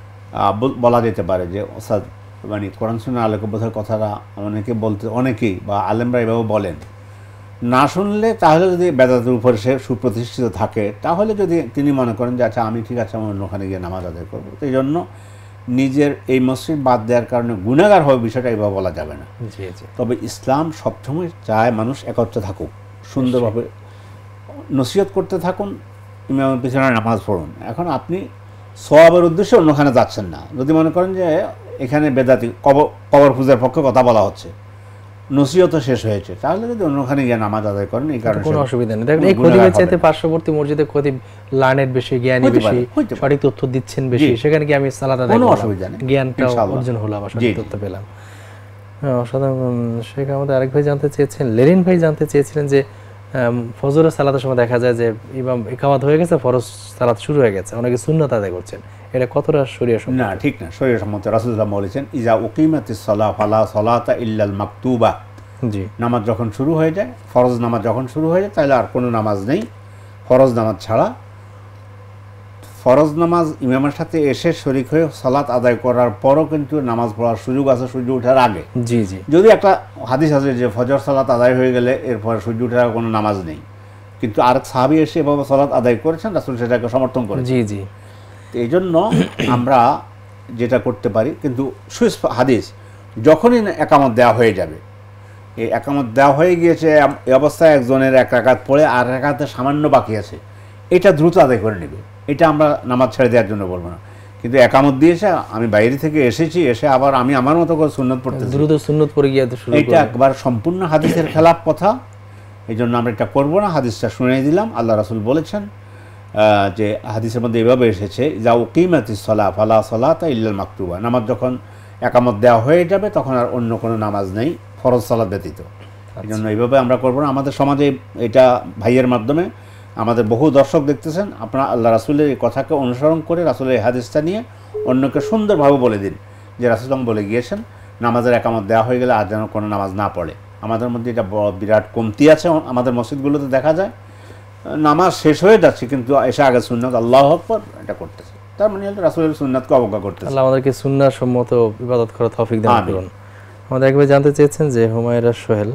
বলা যেতে পারে যে ওস্তাদ, মানে কোরআন সুন্নাহ আলোকে বোঝার কথাটা অনেকে বলতে, অনেকেই বা আলেমরা এভাবে বলেন। না শুনলে তাহলে যদি বেদাতের উপরে সে সুপ্রতিষ্ঠিত থাকে, তাহলে যদি তিনি মনে করেন যে আচ্ছা আমি ঠিক আছে, আমি অন্যখানে গিয়ে নামাজ আদায় করবো, তো এই জন্য নিজের এই মসজিদ বাদ দেওয়ার কারণে গুনাহগার হবে বিষয়টা এভাবে বলা যাবে না। তবে ইসলাম সবসময় চায় মানুষ একত্রে থাকুক, সুন্দরভাবে নসিহত করতে থাকুন, ইমামের পিছনে নামাজ পড়ুন। এখন আপনি সওয়াবের উদ্দেশ্যে অন্যখানে যাচ্ছেন না। যদি মনে করেন যে এখানে বেদাতি কবর কবর পূজার পক্ষে কথা বলা হচ্ছে, নসিহত শেষ হয়েছে, তাহলে যদি অন্যখানে গিয়ে নামাজ আদায় করেন, এই কারণে কোনো অসুবিধা নেই। দেখেন এই খতিবের চাইতে পার্শ্ববর্তী মসজিদে খতিব লার্নেড বেশি, জ্ঞানী বেশি, সঠিক তথ্য দিচ্ছেন বেশি, সেখানে কি আমি সালাত আদায় করব, কোনো অসুবিধা নেই, জ্ঞানটা অর্জন হলো, আমার সঠিক তথ্য পেলাম। হ্যাঁ, অসাধারণ। শেখ আমাদের আরেক ভাই জানতে চেয়েছেন, লেরিন ভাই জানতে চেয়েছিলেন যে ফজরের সালাতের সময় দেখা যায় যে ইমাম ইকামত হয়ে গেছে, ফরজ সালাত শুরু হয়ে গেছে, অনেকে সুন্নাত আদায় করছেন, এটা কতটা শরীয়তসম্মত? না, ঠিক না, শরীয়তসম্মত। রাসূলুল্লাহ বলেছেন ইজা উকিমাতিস সালাহ ফালা সালাতা ইল্লাল মাকতুবা। জি, নামাজ যখন শুরু হয়ে যায়, ফরজ নামাজ যখন শুরু হয়ে যায়, তাহলে আর কোনো নামাজ নেই ফরজ নামাজ ছাড়া। ফরজ নামাজ ইমামের সাথে এসে শরীক হয়ে সালাত আদায় করার পরও কিন্তু নামাজ পড়ার সুযোগ আছে সূর্য ওঠার আগে। জি জি, যদি একটা হাদিস আছে যে ফজর সালাত আদায় হয়ে গেলে এরপর সূর্য ওঠার কোনো নামাজ নেই, কিন্তু আরেক সাহাবী এসে এভাবে সালাত আদায় করেছেন, রাসূল সেটাকে সমর্থন করেছেন। জি জি, এই জন্য আমরা যেটা করতে পারি, কিন্তু সুস্পষ্ট হাদিস যখনই একামত দেওয়া হয়ে যাবে, এই একামত দেওয়া হয়ে গিয়েছে, এই অবস্থায় একজনের এক রাকাত পড়ে আর রাকাতে সামান্য বাকি আছে, এটা দ্রুত আদায় করে নেবে। এটা আমরা নামাজ ছেড়ে দেওয়ার জন্য বলবো না, কিন্তু একামত দিয়েছে, আমি বাইরে থেকে এসেছি, এসে আবার আমি আমার মতো করে সুন্নত পড়তে দ্রুত সুন্নত পড়ে গিয়ে এটা একবার সম্পূর্ণ হাদিসের খেলাফ কথা। এই জন্য আমরা এটা করবো না। হাদিসটা শুনিয়ে দিলাম, আল্লাহ রাসূল বলেছেন যে হাদিসের মধ্যে এভাবে এসেছে, যা উকিমাতিস সালাহ ফালা সালাতা ইল্লাল মাকতুবা, নামাজ যখন একামত দেওয়া হয়ে যাবে তখন আর অন্য কোনো নামাজ নেই ফরজ সালাত ব্যতীত। এই জন্য এইভাবে আমরা করবো না। আমাদের সমাজে এটা ভাইয়ের মাধ্যমে আমাদের বহু দর্শক দেখতেছেন, আপনারা আল্লাহ রাসূলের এই কথাকে অনুসরণ করে রাসূলের এই হাদিসটা নিয়ে অন্যকে সুন্দরভাবে বলে দিন যে রাসূল বলে গিয়েছেন নামাজের একামত দেওয়া হয়ে গেলে আর যেন কোনো নামাজ না পড়ে। আমাদের মধ্যে এটা বিরাট কমতি আছে, আমাদের মসজিদগুলোতে দেখা যায় নামাজ শেষ হয়ে যাচ্ছে কিন্তু এসে আগে সুন্নাত আল্লাহু আকবার এটা করতেছে, তার মানে রাসূলের সুন্নাতকে অবজ্ঞা করতেছে। আল্লাহ আমাদেরকে সুন্নাহ সম্মত ইবাদত করার তৌফিক দান করুন। আমাদের একবার জানতে চেয়েছেন যে হুমায়রা সোহেল,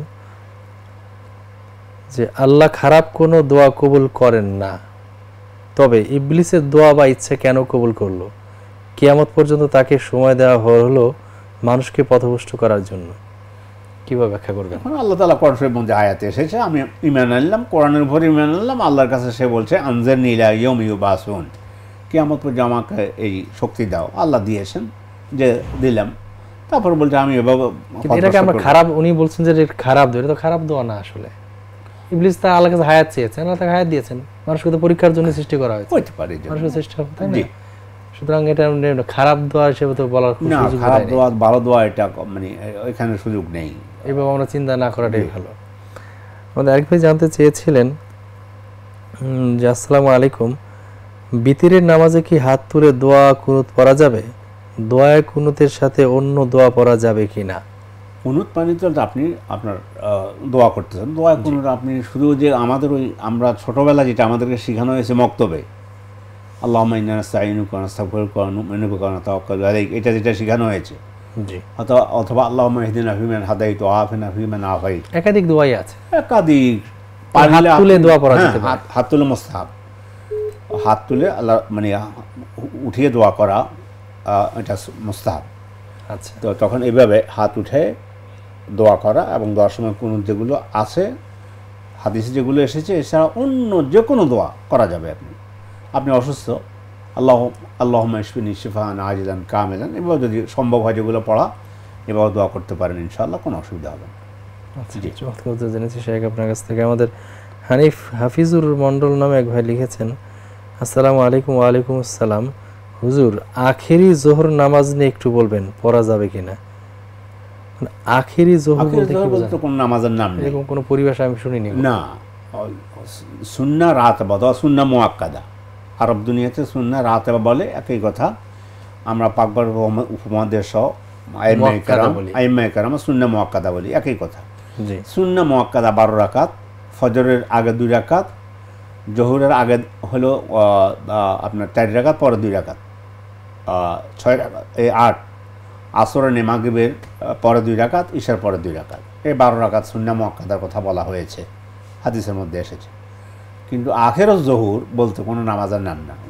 যে আল্লাহ খারাপ কোনো দোয়া কবুল করেন না, তবে ইবলিসের দোয়া বা ইচ্ছা কেন কবুল করলো? কিয়ামত পর্যন্ত তাকে সময় দেওয়া হলো মানুষকে পথভ্রষ্ট করার জন্য, কিভাবে ব্যাখ্যা করবেন? এখন আল্লাহ তাআলা কোরআনের মধ্যে আয়াতে এসেছে, আমি ঈমান আনলাম, কোরআনের উপর ঈমান আনলাম, আল্লাহর কাছে সে বলছে আনজারনি ইলা ইয়াউমি ইউবাসুন, কিয়ামত পর্যন্ত আমাকে এই শক্তি দাও। আল্লাহ দিয়েছেন, যে দিলাম, তারপর বলছে আমি এভাবে। কিন্তু এটাকে আমরা খারাপ, উনি বলছেন যে এটা খারাপ দোয়া, এটা তো খারাপ দোয়া না আসলে। ইবলিস তা আল্লাহর কাছে হায়াত চেয়েছেন, আল্লাহ তাকে হায়াত দিয়েছেন, মানুষকে তো পরীক্ষার জন্য সৃষ্টি করা হয়েছে, হতে পারে মানুষের চেষ্টা, তাই না? সুতরাং এটা খারাপ দোয়া হিসেবে তো বলার না, খারাপ দোয়া ভালো দোয়া এটা মানে এখানে সুযোগ নেই, এভাবে আমরা চিন্তা না করাটাই ভালো। আমাদের আরেক ভাই জানতে চেয়েছিলেন যে আসসালামু আলাইকুম, বিতিরের নামাজে কি হাত তুলে দোয়া কুনুত পড়া যাবে? দোয়ায় কুনুতের সাথে অন্য দোয়া পড়া যাবে কি না? কুনুত মানে তো আপনি আপনার দোয়া করতেছেন, দোয়া কুনুত আপনি শুধু যে আমাদের ওই আমরা ছোটবেলা যেটা আমাদেরকে শেখানো হয়েছে মক্তবে, আল্লাহুম্মা ইন্না নাস্তাঈনুকা ওয়া নাস্তাগফিরুকা ওয়া নু'মিনু বিকা ওয়া নাতাওয়াক্কালু আলাইক, এটা যেটা শেখানো হয়েছে, জি, অথবা অথবা আল্লাহুম্মা ইহদিনা ফিমান হাদাইতা ওয়া আফিনা ফিমান আফাইত, একাধিক দোয়াই আছে, একাধিক হাত তুলে দোয়া পড়া যেতে পারে। হাত তুলে মুস্তাহাব, হাত তুলে আল্লাহ মানে উঠিয়ে দোয়া করা এটা মুস্তাহাব। আচ্ছা, তো তখন এইভাবে হাত উঠে দোয়া করা, এবং দোয়ার সময় কোনো যেগুলো আছে হাদিসে যেগুলো এসেছে, এছাড়া অন্য যে কোনো দোয়া করা যাবে। আপনি আপনি অসুস্থ, আল্লাহ আল্লাহুম্মা ইশফিনি শিফাআন আজিলান কামিলান, এভাবে যদি সম্ভব হয় যেগুলো পড়া, এভাবে দোয়া করতে পারেন, ইনশাআল্লাহ কোনো অসুবিধা হবে না। আচ্ছা, চমৎকার জেনেছি শেখ আপনার কাছ থেকে। আমাদের হানিফ হাফিজুর মন্ডল নামে এক ভাই লিখেছেন, আসসালামু আলাইকুম। ওয়া আলাইকুম আসসালাম, হুজুর আখেরি জোহর নামাজ নিয়ে একটু বলবেন, পড়া যাবে কিনা? আখেরি জোহর বলতে কি বোঝায়? কোন নামাজের নাম নেই, এরকম কোনো পরিভাষা আমি শুনিনি। না, সুন্নাহ রাতবা বা সুন্নাহ মুআক্কাদা, আরব দুনিয়াতে সুন্নাহ রাতবা বলে, একই কথা। আমরা পাকবার উপমহাদেশ সহ আইম্মায়ে কেরাম আইম্মায়ে কেরাম সুন্নাহ মুআক্কাদা বলি, একই কথা। জি, সুন্নাহ মুআক্কাদা বারো রাকাত, ফজরের আগে দুই রাকাত, জোহরের আগে হলো আপনার চার রাকাত, পরে দুই রাকাত, ছয় রাকাত, এই আট। আসরের মাগরিবের পরে দুই রাকাত, ইশার পরে দুই রাকাত, এই বারো রাকাত সুন্নাহ মুআক্কাদার কথা বলা হয়েছে, হাদিসের মধ্যে এসেছে। কিন্তু আখের জহুর বলতে কোনো নামাজের নাম না,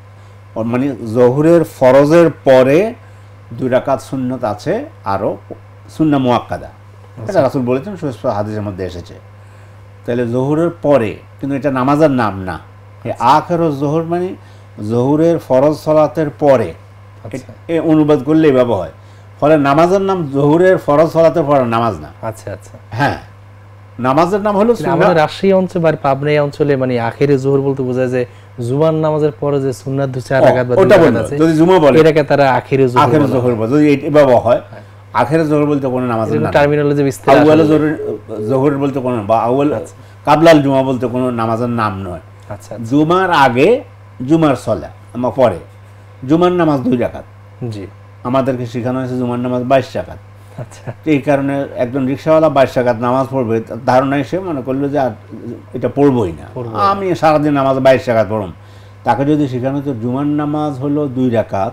মানে জহুরের ফরজের পরে দুই রাকাত সুন্নত আছে, আরও সুন্নাহ মুআক্কাদা, এটা রাসূল বলেছেন, সুস্পষ্ট হাদিসের মধ্যে এসেছে। তাহলে জহুরের পরে, কিন্তু এটা নামাজের নাম না। এই আখের জহুর মানে জহুরের ফরজ সালাতের পরে, এই অনুবাদ করলে এভাবে হয়। ফলে নামাজের নাম জহুরের ফরজ সালাতের পরে নামাজ না। আচ্ছা আচ্ছা, হ্যাঁ, নামাজের নাম হলো আমাদের রাজশাহী অঞ্চল বা পাবনা অঞ্চলে মানে আখেরি জোহর বলতে বোঝায় যে জুমার নামাজের পরে যে সুন্নাত দুই চার রাকাত বা দুই রাকাত আছে, যদি জুমা বলে এটাকে তারা আখেরি জোহর আখেরি জোহর বলে। যদি এভাবে হয়, আখেরি জোহর বলতে কোনো নামাজের নাম, টার্মিনোলজি বিস্তার, আউয়াল জোহর বলতে কোনো, বা আউয়াল কাবলাল জুমা বলতে কোনো নামাজের নাম নয়। আচ্ছা, জুমার আগে জুমার সলা, আমার পরে জুমার নামাজ দুই রাকাত। জি, আমাদেরকে শেখানো হয়েছে জুমার নামাজ বাইশ রাকাত। আচ্ছা, এই কারণে একজন রিক্সাওয়ালা বাইশ রাকাত নামাজ পড়বে, ধারণা এসে মনে করলো যে এটা পড়বই না, আমি সারাদিন নামাজ বাইশ রাকাত পড়ব। তাকে যদি শেখানো হতো জুমার নামাজ হলো দুই রাকাত,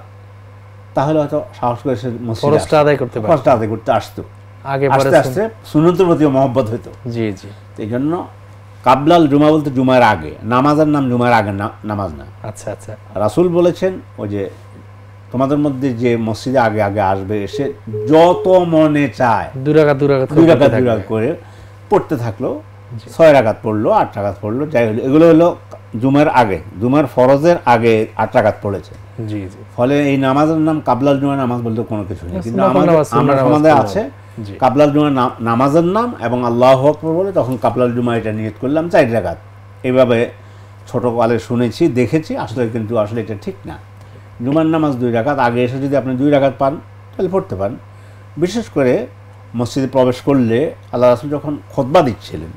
তাহলে হয়তো সাহস করে সে ফরজটা আদায় করতে পারতো, ফরজটা আদায় করতে আসতো, আগে পরে আস্তে আস্তে সুন্নতের প্রতি মহব্বত হতো। জি জি, এই জন্য কাবলাল জুমা বলতে জুমার আগে, নামাজের নাম জুমার আগে নামাজ না। আচ্ছা আচ্ছা, রাসূল বলেছেন ওই যে তোমাদের মধ্যে যে মসজিদে আগে আগে আসবে, এসে যত মনে চায় দুই রাকাত দুই রাকাত দুই রাকাত দুই রাকাত করে পড়তে থাকলো, ছয় রাকাত পড়লো, আট রাকাত পড়লো, যাই হলো, এগুলো হলো জুমার আগে, জুমার ফরজের আগে আট রাকাত পড়েছে। জি জি, ফলে এই নামাজের নাম কাবলাল জুমা নামাজ বলতে কোনো কিছু নেই। কিন্তু আমাদের আমরা সমাজে আছে কাবলাল জুমা নামাজের নাম, এবং আল্লাহু আকবার বলে তখন কাবলাল জুমা এটা নিয়ত করলাম চার রাকাত। এইভাবে ছোটকালে শুনেছি, দেখেছি, আসলে কিন্তু আসলে এটা ঠিক না। জুমার নামাজ দুই রাকাত, আগে এসে যদি আপনি দুই রাকাত পান তাহলে পড়তে পারেন। বিশেষ করে মসজিদে প্রবেশ করলে আল্লাহ রাসূল যখন খুতবা দিচ্ছিলেন,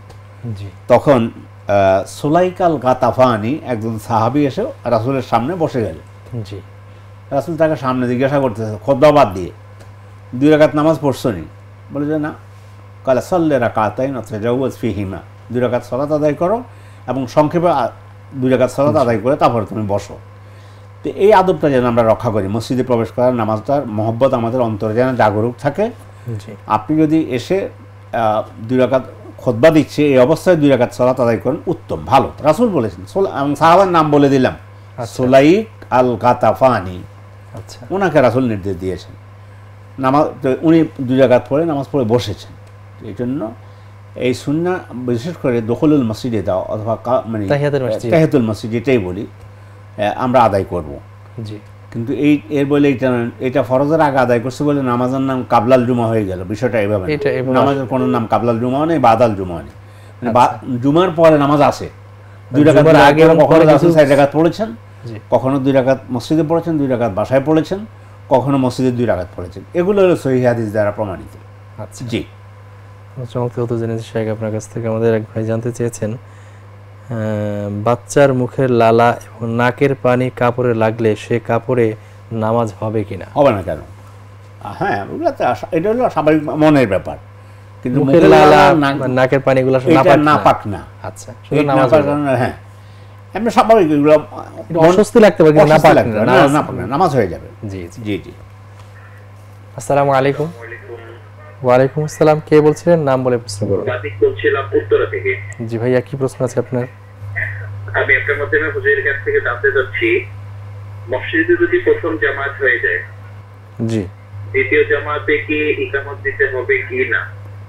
তখন সুলাইকাল গাতাফানি একজন সাহাবী এসে রাসূলের সামনে বসে গেলেন। জি, রাসূল তাকে সামনে জিজ্ঞাসা করতেছে খুতবা বাদ দিয়ে, দুই রাকাত নামাজ পড়ছো নি? বলে যে না। কালা সাল্লি রাকাতাইন তাজাওয়াজ ফিহিমা, দুই রাকাত সালাত আদায় করো এবং সংক্ষেপে দুই রাকাত সালাত আদায় করে তারপরে তুমি বসো। তো এই আদবটা যেন আমরা রক্ষা করি, মসজিদে প্রবেশ করার নামাজটার মহব্বত আমাদের অন্তরে যেন জাগরুক থাকে, আপনি যদি এসে দুই রাকাত খুতবা দিচ্ছে এই অবস্থায় দুই রাকাত সালাত আদায় করেন উত্তম, ভালো। রাসূল বলেছেন, সাহাবার নাম বলে দিলাম, সুলাইক আল গাতাফানি, আচ্ছা, ওনাকে রাসূল নির্দেশ দিয়েছেন নামাজ, উনি দুই রাকাত পড়ে নামাজ পড়ে বসেছেন। এই জন্য এই সুন্নাহ বিশেষ করে দখলুল মসজিদে দাও অথবা মানে তাহিয়াতুল মসজিদ যেটাই বলি আমরা আদায় করব। জি, কিন্তু এই এর বলে এটা এটা ফরজের আগে আদায় করছে বলে নামাজের নাম কাবলাল জুমা হয়ে গেল, বিষয়টা এভাবে। নামাজের কোনো নাম কাবলাল জুমা নেই, বাদাল জুমা নেই, মানে জুমার পরে নামাজ আছে। দুই রাকাত আগে কখনো রাসূল চার রাকাত পড়েছেন, কখনো দুই রাকাত মসজিদে পড়েছেন, দুই রাকাত বাসায় পড়েছেন, কখনো মসজিদে দুই রাকাত পড়েছেন। এগুলো হলো সহিহ হাদিস দ্বারা প্রমাণিত। আচ্ছা, জি, চমৎকার তো জেনেছি শেখ। আপনার কাছ থেকে আমাদের এক ভাই জানতে চেয়েছেন, বাচ্চার মুখের লালা এবং নাকের পানি কাপড়ে লাগলে সে কাপড়ে নামাজ হবে কিনা? হবে না কেন? হ্যাঁ, এটা হলো স্বাভাবিক মনের ব্যাপার, কিন্তু মুখের লালা নাকের পানিগুলো নাপাক না। আচ্ছা, শুধু নামাজ হবে না? হ্যাঁ, এমনি স্বাভাবিক, এগুলো অস্বস্তি লাগতে পারে কিন্তু নাপাক না, নাপাক না, নামাজ হয়ে যাবে। জি জি জি। আসসালামু আলাইকুম। ওয়ালাইকুম আসসালাম, কে বলছিলেন? নাম বলে প্রশ্ন করুন। বাদিক বলছিলাম উত্তরা থেকে। জি ভাইয়া, কি প্রশ্ন আছে আপনার? আমি আপনার মাধ্যমে হুজুরের কাছ থেকে জানতে চাচ্ছি, মসজিদে যদি প্রথম জামাত হয়ে যায়, জি, দ্বিতীয় জামাতে কি ইকামত দিতে হবে কি না?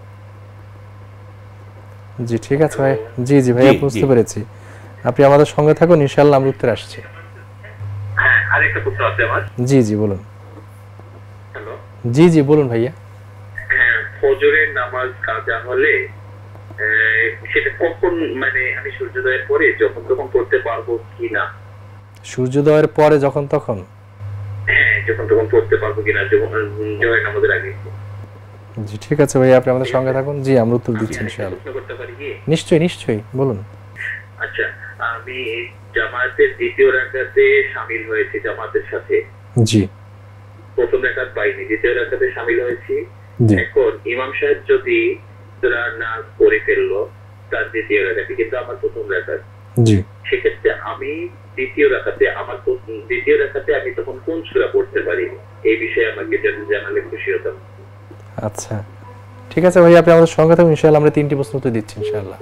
জি, ঠিক আছে ভাই। জি জি ভাইয়া, বুঝতে পেরেছি। আপনি আমাদের সঙ্গে থাকুন, ইনশাআল্লাহ আমরা উত্তর আসছি। হ্যাঁ, আরেকটা প্রশ্ন আছে আমার। জি জি বলুন। হ্যালো, জি জি বলুন ভাইয়া। হ্যাঁ, ফজরের নামাজ কাজা হলে সেটা কখন, মানে আমি সূর্যোদয়ের পরে যখন তখন পড়তে পারবো কি না? সূর্যোদয়ের পরে যখন তখন? হ্যাঁ, যখন তখন পড়তে পারবো কিনা জোহরের নামাজের আগে? জি, ঠিক আছে ভাইয়া, আপনি আমাদের সঙ্গে থাকুন। জি, আমরা উত্তর দিচ্ছি ইনশাআল্লাহ। প্রশ্ন করতে পারি কি? নিশ্চয়ই নিশ্চয়ই, বলুন। আচ্ছা, আমি জামাতের দ্বিতীয় রাকাতে শামিল হয়েছি জামাতের সাথে। জি। প্রথম রাকাত পাইনি, দ্বিতীয় রাকাতে শামিল হয়েছি। এখন ইমাম সাহেব যদি সূরা নাস পড়ে ফেললো তার দ্বিতীয় রাকাতে, কিন্তু আমার প্রথম রাকাত, জি, সেক্ষেত্রে আমি দ্বিতীয় রাকাতে আমার দ্বিতীয় রাকাতে আমি তখন কোন সূরা পড়তে পারি? এই বিষয়ে আমাকে যদি জানালে খুশি হতাম। আচ্ছা, ঠিক আছে ভাই, আপনি আমাদের সঙ্গে থাকুন, ইনশাআল্লাহ আমরা তিনটি প্রশ্ন উত্তর দিচ্ছি ইনশাআল্লাহ।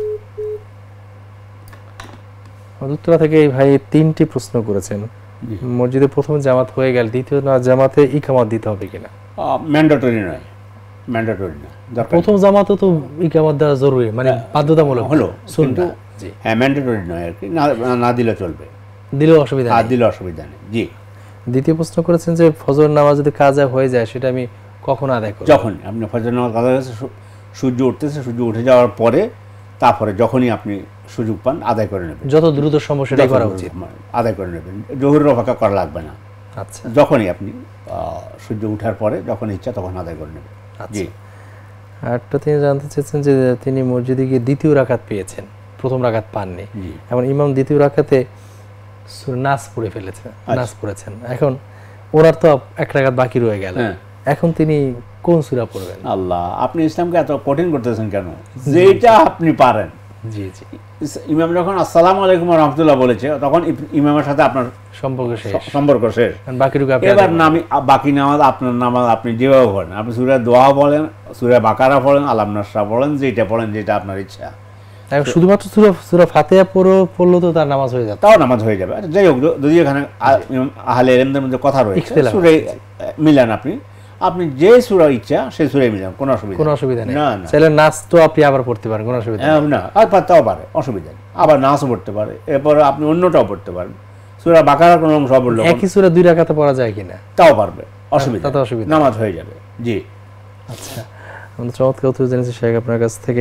উত্তরা থেকে এই ভাই তিনটি প্রশ্ন করেছেন। মসজিদে প্রথম জামাত হয়ে গেল, দ্বিতীয় জামাতে ইকামত দিতে হবে কিনা? ম্যান্ডেটরি নয়, ম্যান্ডেটরি না। প্রথম জামাতে তো ইকামত দেওয়া জরুরি, মানে বাধ্যতামূলক হলো, সুন্নাহ। জি, হ্যাঁ, ম্যান্ডেটরি নয় আর কি, না দিলে চলবে, দিলেও অসুবিধা নেই, দিলে অসুবিধা নেই। জি। দ্বিতীয় প্রশ্ন করেছেন যে ফজর নামাজ যদি কাজা হয়ে যায় সেটা আমি কখন আদায় করব? যখন আপনি ফজর নামাজ কাজা হয়েছে, সূর্য উঠতেছে, সূর্য উঠে যাওয়ার পরে, তারপরে যখনই আপনি সুযোগ পান আদায় করে নেবেন, যত দ্রুত সম্ভব সেটাই করা উচিত, আদায় করে নেবেন। জোহরের অপেক্ষা করা লাগবে না। আচ্ছা, যখনই আপনি সূর্য উঠার পরে যখন ইচ্ছা তখন আদায় করে নেবেন। জি। আরটা তিনি জানতে চেয়েছেন যে তিনি মসজিদে গিয়ে দ্বিতীয় রাকাত পেয়েছেন, প্রথম রাকাত পাননি, এখন ইমাম দ্বিতীয় রাকাতে নাস পড়ে ফেলেছেন, নাস পড়েছেন, এখন ওনার তো এক রাকাত বাকি রয়ে গেল, এখন তিনি কোন সূরা পড়বেন? আল্লাহ, আপনি ইসলামকে এত কঠিন করতেছেন কেন? যেটা আপনি পারেন। জি জি। ইমাম যখন আসসালামু আলাইকুম ওয়া রাহমাতুল্লাহ বলেছে তখন ইমামের সাথে আপনার সম্পর্ক শেষ, সম্পর্ক শেষ। বাকিটুকু আপনি এবার নামি বাকি নামাজ আপনার নামাজ আপনি যেভাবে পড়েন, আপনি সূরা দোয়া বলেন, সূরা বাকারা পড়েন, আলাম নাসরা পড়েন, যেটা পড়েন, যেটা আপনার ইচ্ছা। শুধুমাত্র সূরা সূরা ফাতিহা পড়ো পড়লো তো তার নামাজ হয়ে যাবে? তাও নামাজ হয়ে যাবে। যাই হোক, যদি এখানে আহলে ইলমদের মধ্যে কথা রয়েছে, সূরা মিলান, আপনি আপনি যে সূরা ইচ্ছা সেই সূরাই মিলান, কোনো অসুবিধা কোনো অসুবিধা নেই। না না, চাইলে নাস তো আপনি আবার পড়তে পারেন, কোনো অসুবিধা নেই। না, আর তাও পারে, অসুবিধা নেই। আবার নাসও পড়তে পারে, এরপর আপনি অন্যটাও পড়তে পারেন। সূরা বাকারার কোনো অংশ পড়লো, একই সূরা দুই রাকাতে পড়া যায় কিনা? তাও পারবে, অসুবিধা তাতে অসুবিধা, নামাজ হয়ে যাবে। জি। আচ্ছা, আমরা চমৎকার উত্তর জেনেছি শেখ আপনার কাছ থেকে।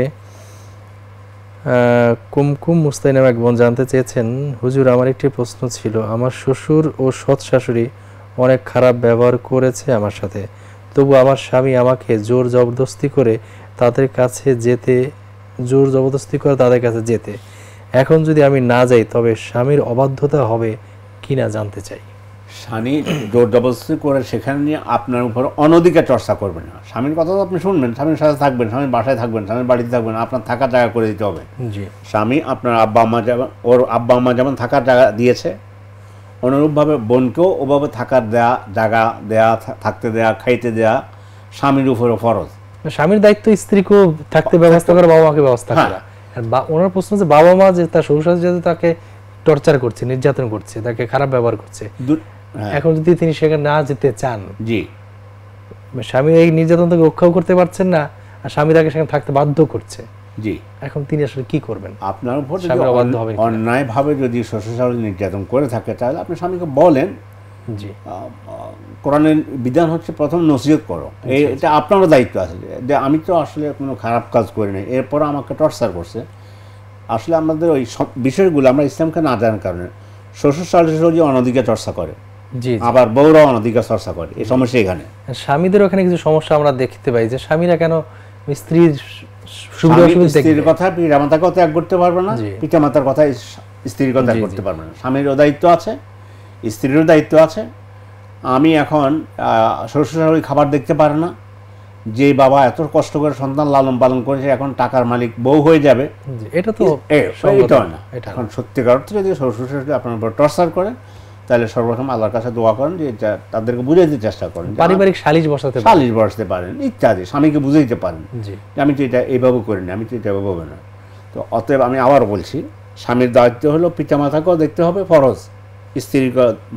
কুমকুম মুস্তাইন নামে এক বোন জানতে চেয়েছেন, হুজুর আমার একটি প্রশ্ন ছিল, আমার শ্বশুর ও সৎ শাশুড়ি অনেক খারাপ ব্যবহার করেছে আমার সাথে, তবু আমার স্বামী আমাকে জোর জবরদস্তি করে তাদের কাছে যেতে জোর জবরদস্তি করে তাদের কাছে যেতে এখন যদি আমি না যাই তবে স্বামীর অবাধ্যতা হবে কিনা জানতে চাই। স্বামী জোর জবরদস্তি করে সেখানে নিয়ে আপনার উপর অনধিকার চর্চা করবেন না। স্বামীর কথা তো আপনি শুনবেন, স্বামীর সাথে থাকবেন, স্বামীর বাসায় থাকবেন, স্বামীর বাড়িতে থাকবেন, আপনার থাকার জায়গা করে দিতে হবে। জি। স্বামী আপনার আব্বা আম্মা যেমন ওর আব্বা আম্মা যেমন থাকার জায়গা দিয়েছে, অনুরূপভাবে বোনকেও ওভাবে থাকার দেয়া জায়গা দেয়া, থাকতে দেয়া, খাইতে দেয়া স্বামীর উপরে ফরজ। স্বামীর দায়িত্ব স্ত্রীকেও থাকতে ব্যবস্থা করা, বাবা মাকে ব্যবস্থা করা। আর ওনার প্রশ্ন যে বাবা মা যে তার শ্বশুর শাশুড়ি যাতে তাকে টর্চার করছে, নির্যাতন করছে, তাকে খারাপ ব্যবহার করছে, এখন যদি তিনি সেখানে না যেতে চান, জি স্বামী এই নির্যাতন থেকে রক্ষাও করতে পারছেন না, আর স্বামী তাকে সেখানে থাকতে বাধ্য করছে, জি এখন তিনি আসলে কি করবেন? আপনার উপর অন্যায়ভাবে যদি শ্বশুর শাশুড়ি নির্যাতন করে থাকে তাহলে আপনি স্বামীকে বলেন, জি কোরআনের বিধান হচ্ছে প্রথম নসিহত করো, এটা আপনারও দায়িত্ব আছে যে আমি তো আসলে কোনো খারাপ কাজ করি নাই, এরপর আমাকে টর্চার করছে। আসলে আমাদের ওই সব বিষয়গুলো আমরা ইসলামকে না জানার কারণে শ্বশুর শাশুড়ি অনধিকার চর্চা করে, আবার বউরা অনধিকার চর্চা করে, এই সমস্যা এখানে। স্বামীদের ওখানে কিছু সমস্যা আমরা দেখতে পাই যে স্বামীরা কেন স্ত্রীর স্ত্রীর কথা পিতামাতাকেও ত্যাগ করতে পারবে না, পিতামাতার কথা স্ত্রীর কথা ত্যাগ করতে পারবে না। স্বামীরও দায়িত্ব আছে, স্ত্রীরও দায়িত্ব আছে। আমি এখন শ্বশুর শাশুড়ি খাবার দেখতে পারে না, যে বাবা এত কষ্ট করে সন্তান লালন পালন করেছে এখন টাকার মালিক বউ হয়ে যাবে, এটা তো এটা না। এখন সত্যিকার অর্থে যদি শ্বশুর শাশুড়ি আপনার উপর টর্চার করে তাহলে সর্বপ্রথম আল্লাহর কাছে দোয়া করেন যে তাদেরকে বুঝাইতে চেষ্টা করেন, পারিবারিক সালিশ বসাতে সালিশ বসাতে পারেন ইত্যাদি, স্বামীকে বুঝাইতে পারেন যে আমি তো এটা এইভাবে করি না, আমি তো এটা এভাবে না। তো অতএব আমি আবার বলছি, স্বামীর দায়িত্ব হলো পিতামাতাকেও দেখতে হবে ফরজ, স্ত্রীর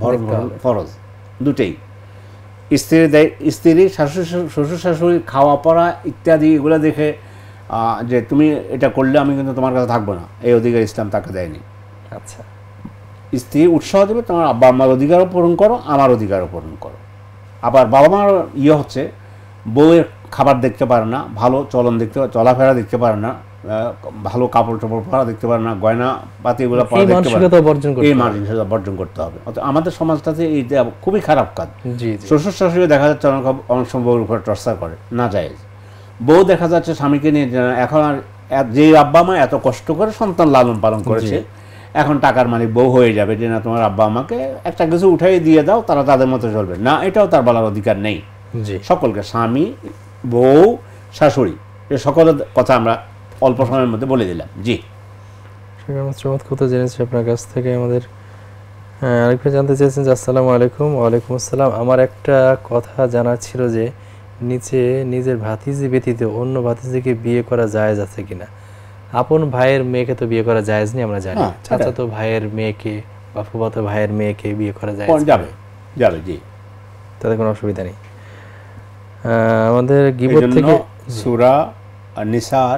ফরজ দুটেই। স্ত্রীর স্ত্রী শাশুড়ি শ্বশুর শাশুড়ি খাওয়া পড়া ইত্যাদি এগুলো দেখে যে তুমি এটা করলে আমি কিন্তু তোমার কাছে থাকবো না, এই অধিকার ইসলাম তাকে দেয়নি। আচ্ছা, স্ত্রী উৎসাহ দেবে তোমার আব্বা আম্মার অধিকারও পূরণ করো, আমার অধিকারও পূরণ করো। আবার বাবা মার ইয়ে হচ্ছে বউয়ের খাবার দেখতে পারে না, ভালো চলন দেখতে চলাফেরা দেখতে পারে না, ভালো কাপড় চোপড় পরা দেখতে পারে না, গয়না পাতি এগুলো পরা দেখতে পারে না, এই মানসিকতা বর্জন করতে হবে। অর্থাৎ আমাদের সমাজটাতে এইটা খুবই খারাপ কাজ। শ্বশুর শাশুড়ি দেখা যাচ্ছে অনেক অনেক সময় বউর উপর টর্চার করে, না জায়েজ। বউ দেখা যাচ্ছে স্বামীকে নিয়ে এখন আর যে আব্বা মা এত কষ্ট করে সন্তান লালন পালন করেছে এখন টাকার মালিক বউ হয়ে যাবে, যে না তোমার আব্বা আমাকে একটা কিছু উঠাই দিয়ে দাও, তারা তাদের মতো চলবে না, এটাও তার বলার অধিকার নেই। সকলকে স্বামী বউ শাশুড়ি এ সকলের কথা আমরা অল্প সময়ের মধ্যে বলে দিলাম। জি চমৎকার কথা জেনেছি আপনার কাছ থেকে। আমাদের আরেকবার জানতে চেয়েছেন যে আসসালামু আলাইকুম। ওয়ালাইকুম আসসালাম। আমার একটা কথা জানা ছিল যে নিচে নিজের ভাতিজি ব্যতীত অন্য ভাতিজিকে বিয়ে করা জায়েজ আছে কিনা? আপন ভাইয়ের মেয়েকে তো বিয়ে করা জায়েজ নেই আমরা জানি, চাচাতো ভাইয়ের মেয়েকে বা ফুফাতো ভাইয়ের মেয়েকে বিয়ে করা জায়েজ যাবে যাবে জি, তাতে কোনো অসুবিধা নেই। আমাদের গীবত থেকে সূরা নিসার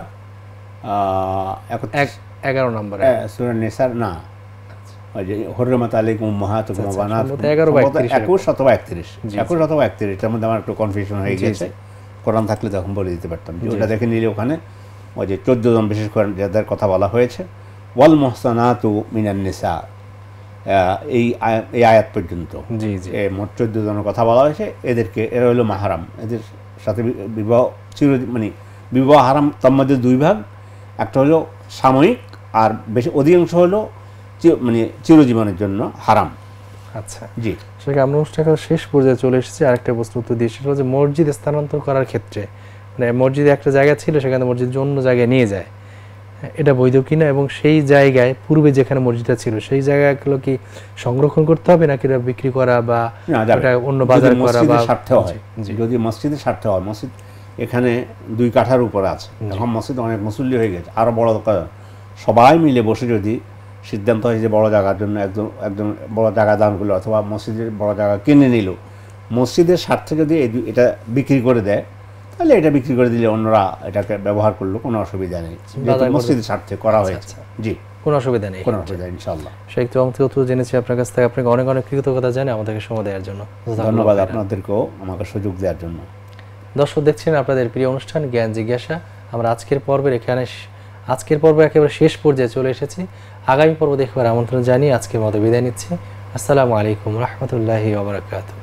এগারো নম্বর সূরা নিসার না ওই যে হুররিমাত আলাইকুম উম্মাহাতুকুম ওয়া বানাতুকুম একুশ অথবা একত্রিশ একুশ অথবা একত্রিশ, এটার মধ্যে আমার একটু কনফিউশন হয়ে গেছে। কোরআন থাকলে তখন বলে দিতে পারতাম, ওটা দেখে নিলে ওখানে ওই যে চোদ্দ জন বিশেষ করে যাদের কথা বলা হয়েছে ওয়াল মুহসানাতু মিনান নিসা, এই এই আয়াত পর্যন্ত জি জি মোট চোদ্দ জনের কথা বলা হয়েছে। এদেরকে এরা হলো মাহারাম, এদের সাথে বিবাহ চির মানে বিবাহ হারাম। তার মধ্যে দুই ভাগ, একটা হলো সাময়িক আর বেশি অধিকাংশ হলো মানে চিরজীবনের জন্য হারাম। আচ্ছা জি, সেটা আমরা অনুষ্ঠানের শেষ পর্যায়ে চলে এসেছি। আরেকটা প্রশ্ন উত্তর দিয়ে সেটা হচ্ছে মসজিদ স্থানান্তর করার ক্ষেত্রে, মানে মসজিদে একটা জায়গা ছিল সেখানে মসজিদ অন্য জায়গায় নিয়ে যায়, এটা বৈধ কিনা? এবং সেই জায়গায় পূর্বে যেখানে মসজিদটা ছিল সেই জায়গাগুলো কি সংরক্ষণ করতে হবে নাকি এটা বিক্রি করা বা অন্য বাজার করা? বা স্বার্থে হয়, যদি মসজিদের স্বার্থে হয়, মসজিদ এখানে দুই কাঠার উপরে আছে, এখন মসজিদ অনেক মুসল্লি হয়ে গেছে, আরো বড় সবাই মিলে বসে যদি সিদ্ধান্ত হয় যে বড় জায়গার জন্য একজন একজন বড় জায়গা দান করলো অথবা মসজিদের বড় জায়গা কিনে নিল, মসজিদের স্বার্থে যদি এটা বিক্রি করে দেয় তাহলে এটা বিক্রি করে দিলে অন্যরা এটাকে ব্যবহার করলো, কোনো অসুবিধা নেই, মসজিদের স্বার্থে করা হয়েছে। জি কোনো অসুবিধা নেই, কোনো অসুবিধা ইনশাআল্লাহ। সেই চমৎকার জেনেছি আপনার কাছ থেকে, আপনাকে অনেক অনেক কৃতজ্ঞতা জানাই আমাদেরকে সময় দেওয়ার জন্য। ধন্যবাদ আপনাদেরকেও আমাকে সুযোগ দেওয়ার জন্য। দর্শক দেখছেন আপনাদের প্রিয় অনুষ্ঠান জ্ঞান জিজ্ঞাসা। আমরা আজকের পর্বের এখানে আজকের পর্ব একেবারে শেষ পর্যায়ে চলে এসেছি। আগামী পর্ব দেখবার আমন্ত্রণ জানিয়ে আজকের মতো বিদায় নিচ্ছি। আসসালামু আলাইকুম রহমতুল্লাহি ওয়া বারাকাতুহু।